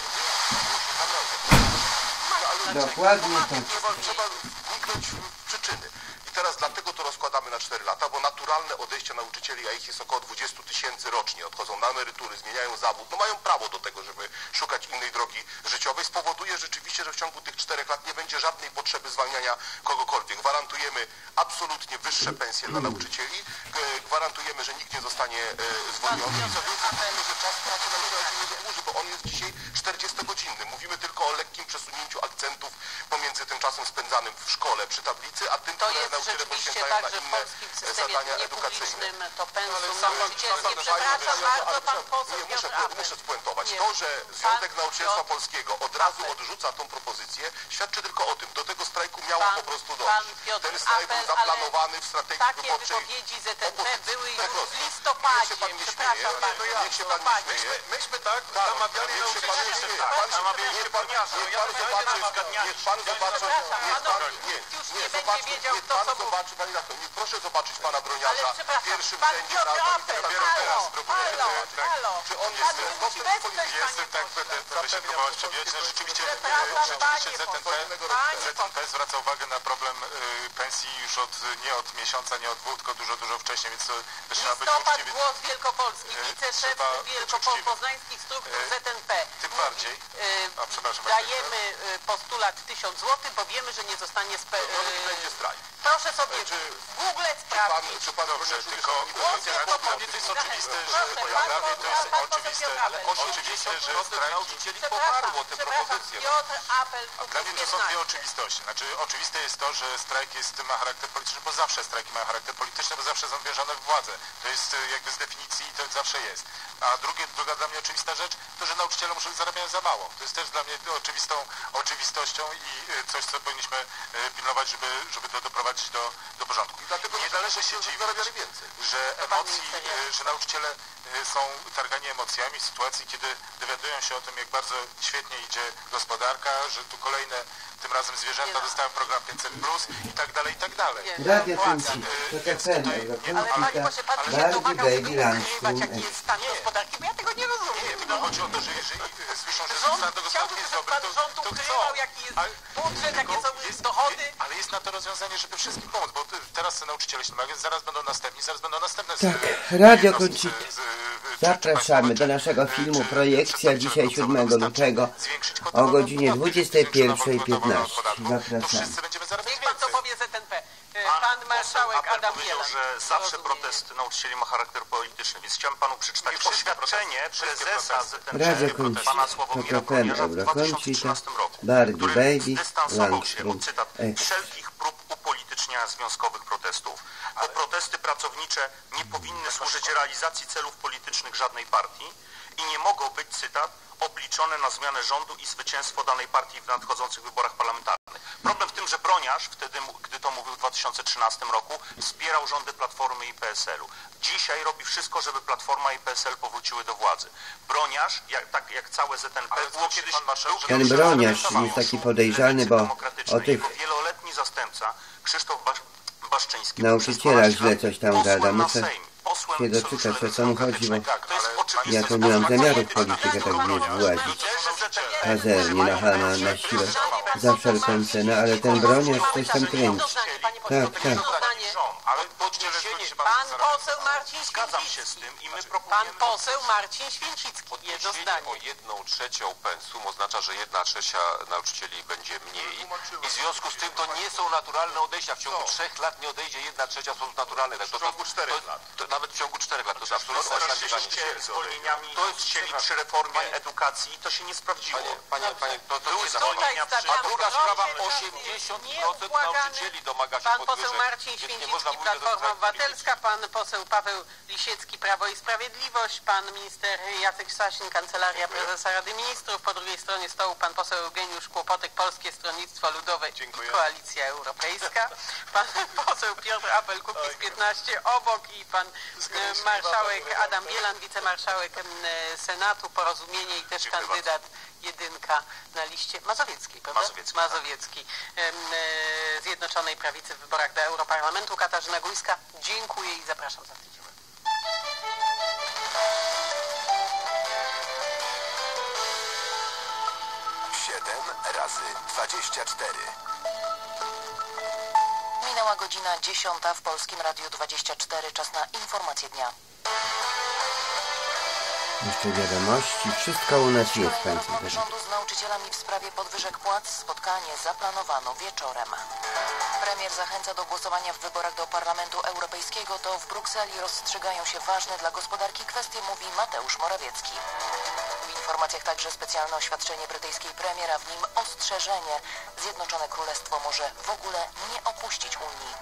Dokładnie tak. Trzeba wniknąć w przyczyny. I teraz dlatego to rozkładamy na cztery lata, bo naturalne odejście nauczycieli, a ich jest około dwadzieścia tysięcy rocznie, odchodzą na emerytury, zmieniają zawód, no mają prawo do tego, żeby szukać innej drogi życiowej, spowoduje rzeczywiście, że w ciągu tych czterech lat nie będzie żadnej potrzeby zwalniania kogokolwiek. Gwarantujemy absolutnie wyższe pensje dla nauczycieli, gwarantujemy, że nikt nie zostanie zwolniony i co więcej, że czas pracy nauczycieli nie wydłuży, bo on jest dzisiaj czterdziestogodzinny. Mówimy tylko o lekkim przesunięciu akcentów pomiędzy tym czasem spędzanym w szkole przy tablicy, a tym, które nauczyciele poświęcają na inne zadania edukacyjne. To pensum nauczycielskie, przepraszam bardzo, pan poseł Nie, muszę, Piotr muszę spuentować. Nie. To, że Związek Pan Nauczycielstwa Piotr Polskiego od razu odrzuca tą propozycję, świadczy tylko o tym. Do tego strajku miało Pan- po prostu pan dojść. Piotr Ten strajk był apel, zaplanowany w strategii Takie wyborczej. wypowiedzi Z N P były już Tak, w niech się listopadzie. pan nie Przepraszam śmieje, bardzo. niech się pan nie listopadzie. śmieje. Myśmy tak namawiali Niech się pan nie nauczycieli. śmieje. Pan się- Namawialiście Niech pan, paniarzy. niech Ja pan rozumiem, zobaczy, że niech pan zobaczy, Przepraszam, niech pan, panowie, nie, nikt już nie, nie zobaczy, będzie wiedział, niech kto pan co mówi. zobaczy, pani redaktor, niech proszę zobaczyć pana Broniarza Ale w przepraszam, pierwszym pan rzędzie Piotr na Apel, dopiero halo, teraz próbuję. halo, Tak. halo. Czy on Pan jest nie musi stopem wesprzeć, swoim panie Jestem tak, pośle. będę będę się próbował przebiec. No rzeczywiście, Przepraszam, rzeczywiście panie Z N P, pośle. Z N P zwraca uwagę na problem y, pensji już od, nie od miesiąca, nie od dwóch, tylko dużo, dużo wcześniej, więc to też trzeba być Listopad, uczciwy. Głos Wielkopolski, E, wiceszef trzeba być wielkopoznańskich struktur E, Z N P. tym Mówi, bardziej. e, A, przepraszam, panie Dajemy e, postulat tysiąc złotych, bo wiemy, że nie zostanie spe... No, nie będzie e, strajk. Proszę sobie Czy- w Google Pan, sprawdzić. czy pan Dobrze, Broniarz tylko Głos dla mnie to jest oczywiste, że Proszę, dla pan mnie to jest poseł- pan poseł oczywiste, Piotr ale Apel. oczywiste, że strajki nauczycieli Przepraszam, poparło te przepraszam, propozycje. Piotr Apel, Dla mnie to są dwie piętnaście. oczywistości. Znaczy oczywiste jest to, że strajk jest, ma charakter polityczny, bo zawsze strajki mają charakter polityczny, bo zawsze są wiązane w władzę. To jest e, jakby z definicji i to zawsze jest. A drugie, druga dla mnie oczywista rzecz, to że nauczyciele muszą zarabiać za mało. To jest też dla mnie oczywistą oczywistością i e, coś, co powinniśmy e, pilnować, żeby, żeby to doprowadzić do, do porządku. I dlatego nie należy się dziwić, zarabiali więcej. że emocji, e, że nauczyciele e, są targani emocjami w sytuacji, kiedy dowiadują się o tym, jak bardzo świetnie idzie gospodarka, że tu kolejne, tym razem zwierzęta dostają program pięćset plus i tak dalej, i tak dalej. Radio Kręci, to Więc T F N, tutaj- Ale Eurokącika, panie pośle, pan się Bardziej domaga, Baby żeby ukrywać, jaki Landstream. jest stan gospodarki, bo ja tego nie rozumiem. Nie, tylko chodzi o to, że jeżeli e, słyszą, że Rząd, stan do gospodarki chciałbym, jest żeby dobry, pan to, rząd to ukrywał, chcą. jaki jest Ale- budżet, jakie tylko są jest- dochody. Ale jest na to rozwiązanie, żeby wszystkim pomóc, bo ty- teraz nauczyciele się domagają, zaraz będą następni, zaraz będą następne z, Tak, z, Radio z- Koncita. z- z- czy- Zapraszamy czy do naszego czy- filmu czy Projekcja przedstawiciele dzisiaj zawodowe siódmego lutego zwiększyć kwotę o wolną od godzinie podatku, dwudziestej pierwszej zwiększyć kwotę wolną od piętnaście. podatku, To Zapraszamy. wszyscy będziemy zarabiać Niech pan to więcej. powie Z N P. E, Pan marszałek Apel Adam powiedział, Bielan. że zawsze Zrozumienie. protest nauczycieli ma charakter polityczny, więc chciałem panu przeczytać Nie wszystkie oświadczenie protesty, wszystkie prezesa protesty. Z N Radio P, Koncita, pana to Sławomira T F N, Broniarza w dwa tysiące Eurokącita, trzynastym roku, Bardziej który Baby zdystansował się Landstream. od, cytat, Eks. wszelkich prób upolityczniania związkowych protestów, bo protesty pracownicze nie powinny służyć realizacji celów politycznych żadnej partii i nie mogą być, cytat, obliczone na zmianę rządu i zwycięstwo danej partii w nadchodzących wyborach parlamentarnych. Problem w tym, że Broniarz, wtedy, gdy to mówił w dwa tysiące trzynastym roku, wspierał rządy Platformy i P S L u. Dzisiaj robi wszystko, żeby Platforma i P S L powróciły do władzy. Broniarz, jak, tak jak całe Z N P, Ale było co kiedyś... pan marszałek, że Ten był Broniarz reprezentowany jest taki w podejrzany, bo demokratycznej. o tych Jego wieloletni zastępca Krzysztof Basz Baszczyński nauczycielach był przez źle dwanaście coś tam lat gada. posłem na Muszę Sejm, posłem się Sojuszu doczytać, o co mu chodzi, bo Lewicko-Demokratycznego. To jest oczywiste. ja to nie mam zamiaru w politykę tak nie włazić. Pazernie, na chama, na siłę, za wszelką cenę, ale ten Broniarz coś tam kręci. Tak, tak. Ale podniesienie, Pan poseł Marcin zgadzam się Święcicki. z tym i my Pan proponujemy... poseł Marcin Święcicki. jedno Podniesienie zdanie. o jedną trzecią pensum oznacza, że jedna trzecia nauczycieli będzie mniej i w związku z tym to nie są naturalne odejścia. W ciągu trzech lat nie odejdzie jedna trzecia w sposób naturalny. Tak, to, W ciągu czterech lat. To, nawet w ciągu czterech lat to jest absolutnie Oczywiście zwolnieniami To jest chcieli przy reformie edukacji i to się nie sprawdziło. Panie, panie, panie, to, to Były nie zwolnienia Tutaj przy... A druga sprawa, Proszę, osiemdziesiąt procent nieubłagany nauczycieli domaga się Pan podwyżek, poseł Marcin więc nie Święcicki, można mówić, że to Platforma strajk Obywatelska, pan poseł Paweł Lisiecki, Prawo i Sprawiedliwość, pan minister Jacek Sasin, Kancelaria Prezesa Rady Ministrów, po drugiej stronie stołu pan poseł Eugeniusz Kłopotek, Polskie Stronnictwo Ludowe Dziękuję. i Koalicja Europejska, pan poseł Piotr Apel, Kukiz piętnaście obok i pan e, marszałek Adam Bielan, wicemarszałek e, Senatu, Porozumienie i też Dziękuję kandydat jedynka na liście mazowieckiej, prawda? Mazowieckiej, Mazowieckiej. Em, e, Zjednoczonej Prawicy w wyborach do Europarlamentu. Katarzyna Gujska, dziękuję i zapraszam za tydzień. siedem razy dwadzieścia cztery. Minęła godzina dziesiąta w Polskim Radiu dwadzieścia cztery. Czas na informacje dnia. Jeszcze wiadomości. Wszystko u nas jest, Kolejne Państwo. rozmowy rządu z nauczycielami w sprawie podwyżek płac. Spotkanie zaplanowano wieczorem. Premier zachęca do głosowania w wyborach do Parlamentu Europejskiego. To w Brukseli rozstrzygają się ważne dla gospodarki kwestie, mówi Mateusz Morawiecki. W informacjach także specjalne oświadczenie brytyjskiej premier, a w nim ostrzeżenie. Zjednoczone Królestwo może w ogóle nie opuścić Unii.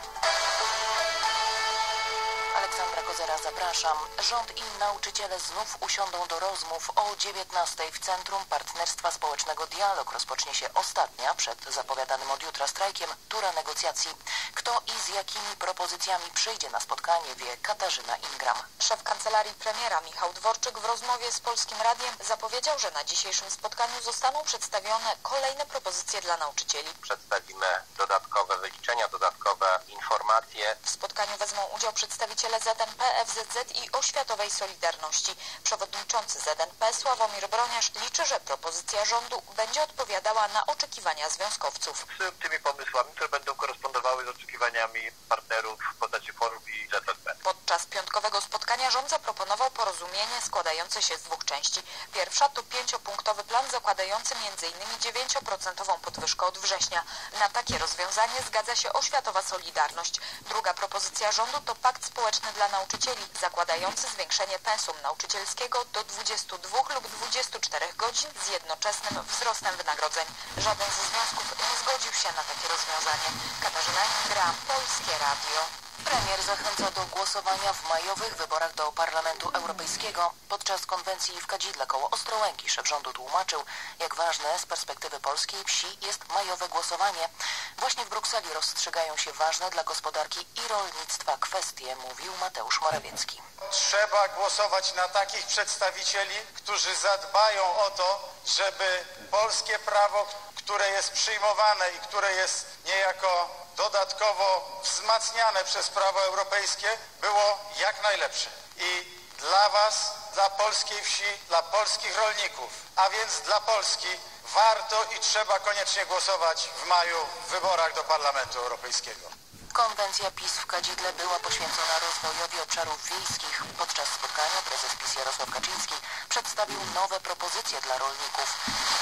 Aleksandra Kozera, zapraszam. Rząd i nauczyciele znów usiądą do rozmów o dziewiętnastej w Centrum Partnerstwa Społecznego Dialog. Rozpocznie się ostatnia, przed zapowiadanym od jutra strajkiem, tura negocjacji. Kto i z jakimi propozycjami przyjdzie na spotkanie, wie Katarzyna Ingram. Szef Kancelarii Premiera Michał Dworczyk w rozmowie z Polskim Radiem zapowiedział, że na dzisiejszym spotkaniu zostaną przedstawione kolejne propozycje dla nauczycieli. Przedstawimy dodatkowe wyliczenia, dodatkowe informacje. W spotkaniu wezmą udział przedstawiciele Z N P, F Z Z i Oświatowej Solidarności. Przewodniczący Z N P Sławomir Broniarz liczy, że propozycja rządu będzie odpowiadała na oczekiwania związkowców. Z tymi pomysłami, które będą korespondowały z oczekiwaniami partnerów w postaci forum i Z N P. Podczas piątkowego spotkania rząd zaproponował porozumienie składające się z dwóch części. Pierwsza to pięciopunktowy plan zakładający między innymi dziewięcioprocentową podwyżkę od września. Na takie rozwiązanie zgadza się Oświatowa Solidarność. Druga propozycja rządu to pakt społeczny dla nauczycieli, zakładający zwiększenie pensum nauczycielskiego do dwudziestu dwóch lub dwudziestu czterech godzin z jednoczesnym wzrostem wynagrodzeń. Żaden ze związków nie zgodził się na takie rozwiązanie. Katarzyna Ingra, Polskie Radio. Premier zachęca do głosowania w majowych wyborach do Parlamentu Europejskiego. Podczas konwencji w Kadzidle koło Ostrołęki szef rządu tłumaczył, jak ważne z perspektywy polskiej wsi jest majowe głosowanie. Właśnie w Brukseli rozstrzygają się ważne dla gospodarki i rolnictwa kwestie, mówił Mateusz Morawiecki. Trzeba głosować na takich przedstawicieli, którzy zadbają o to, żeby polskie prawo, które jest przyjmowane i które jest niejako dodatkowo wzmacniane przez prawo europejskie, było jak najlepsze. I dla Was, dla polskiej wsi, dla polskich rolników, a więc dla Polski, warto i trzeba koniecznie głosować w maju w wyborach do Parlamentu Europejskiego. Konwencja PiS w Kadzidle była poświęcona rozwojowi obszarów wiejskich. Podczas spotkania prezes PiS Jarosław Kaczyński przedstawił nowe propozycje dla rolników.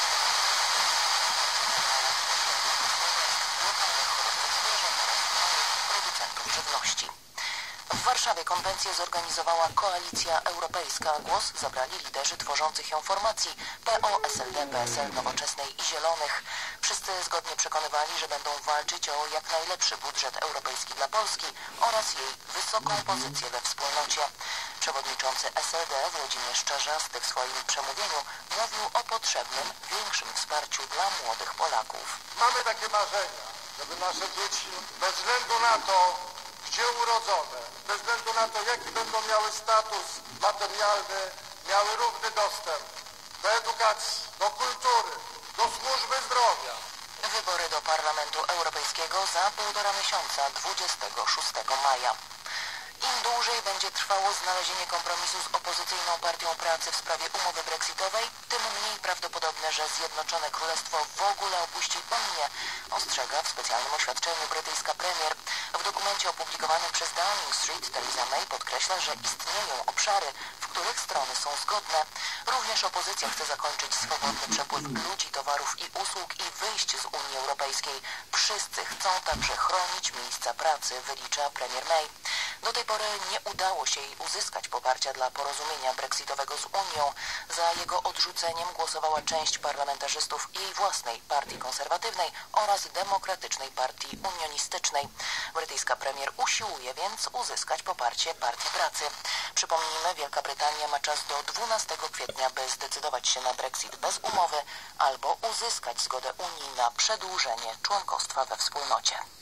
Producentów żywności. W Warszawie konwencję zorganizowała Koalicja Europejska. Głos zabrali liderzy tworzących ją formacji P O, S L D, P S L, Nowoczesnej i Zielonych. Wszyscy zgodnie przekonywali, że będą walczyć o jak najlepszy budżet europejski dla Polski oraz jej wysoką pozycję we wspólnocie. Przewodniczący S L D Włodzimierz Czarzasty w swoim przemówieniu mówił o potrzebnym większym wsparciu dla młodych Polaków. Mamy takie marzenia, żeby nasze dzieci bez względu na to, gdzie urodzone, bez względu na to, jaki będą miały status materialny, miały równy dostęp do edukacji, do kultury, do służby zdrowia. Wybory do Parlamentu Europejskiego za półtora miesiąca, dwudziestego szóstego maja. Im dłużej będzie trwało znalezienie kompromisu z opozycyjną Partią Pracy w sprawie umowy brexitowej, tym mniej prawdopodobne, że Zjednoczone Królestwo w ogóle opuści Unię, ostrzega w specjalnym oświadczeniu brytyjska premier. W dokumencie opublikowanym przez Downing Street Theresa May podkreśla, że istnieją obszary, w których których strony są zgodne. Również opozycja chce zakończyć swobodny przepływ ludzi, towarów i usług i wyjść z Unii Europejskiej. Wszyscy chcą także chronić miejsca pracy, wylicza premier May. Do tej pory nie udało się jej uzyskać poparcia dla porozumienia brexitowego z Unią. Za jego odrzuceniem głosowała część parlamentarzystów jej własnej partii konserwatywnej oraz Demokratycznej Partii Unionistycznej. Brytyjska premier usiłuje więc uzyskać poparcie Partii Pracy. Przypomnijmy, Wielka Brytania ma czas do dwunastego kwietnia, by zdecydować się na Brexit bez umowy albo uzyskać zgodę Unii na przedłużenie członkostwa we wspólnocie.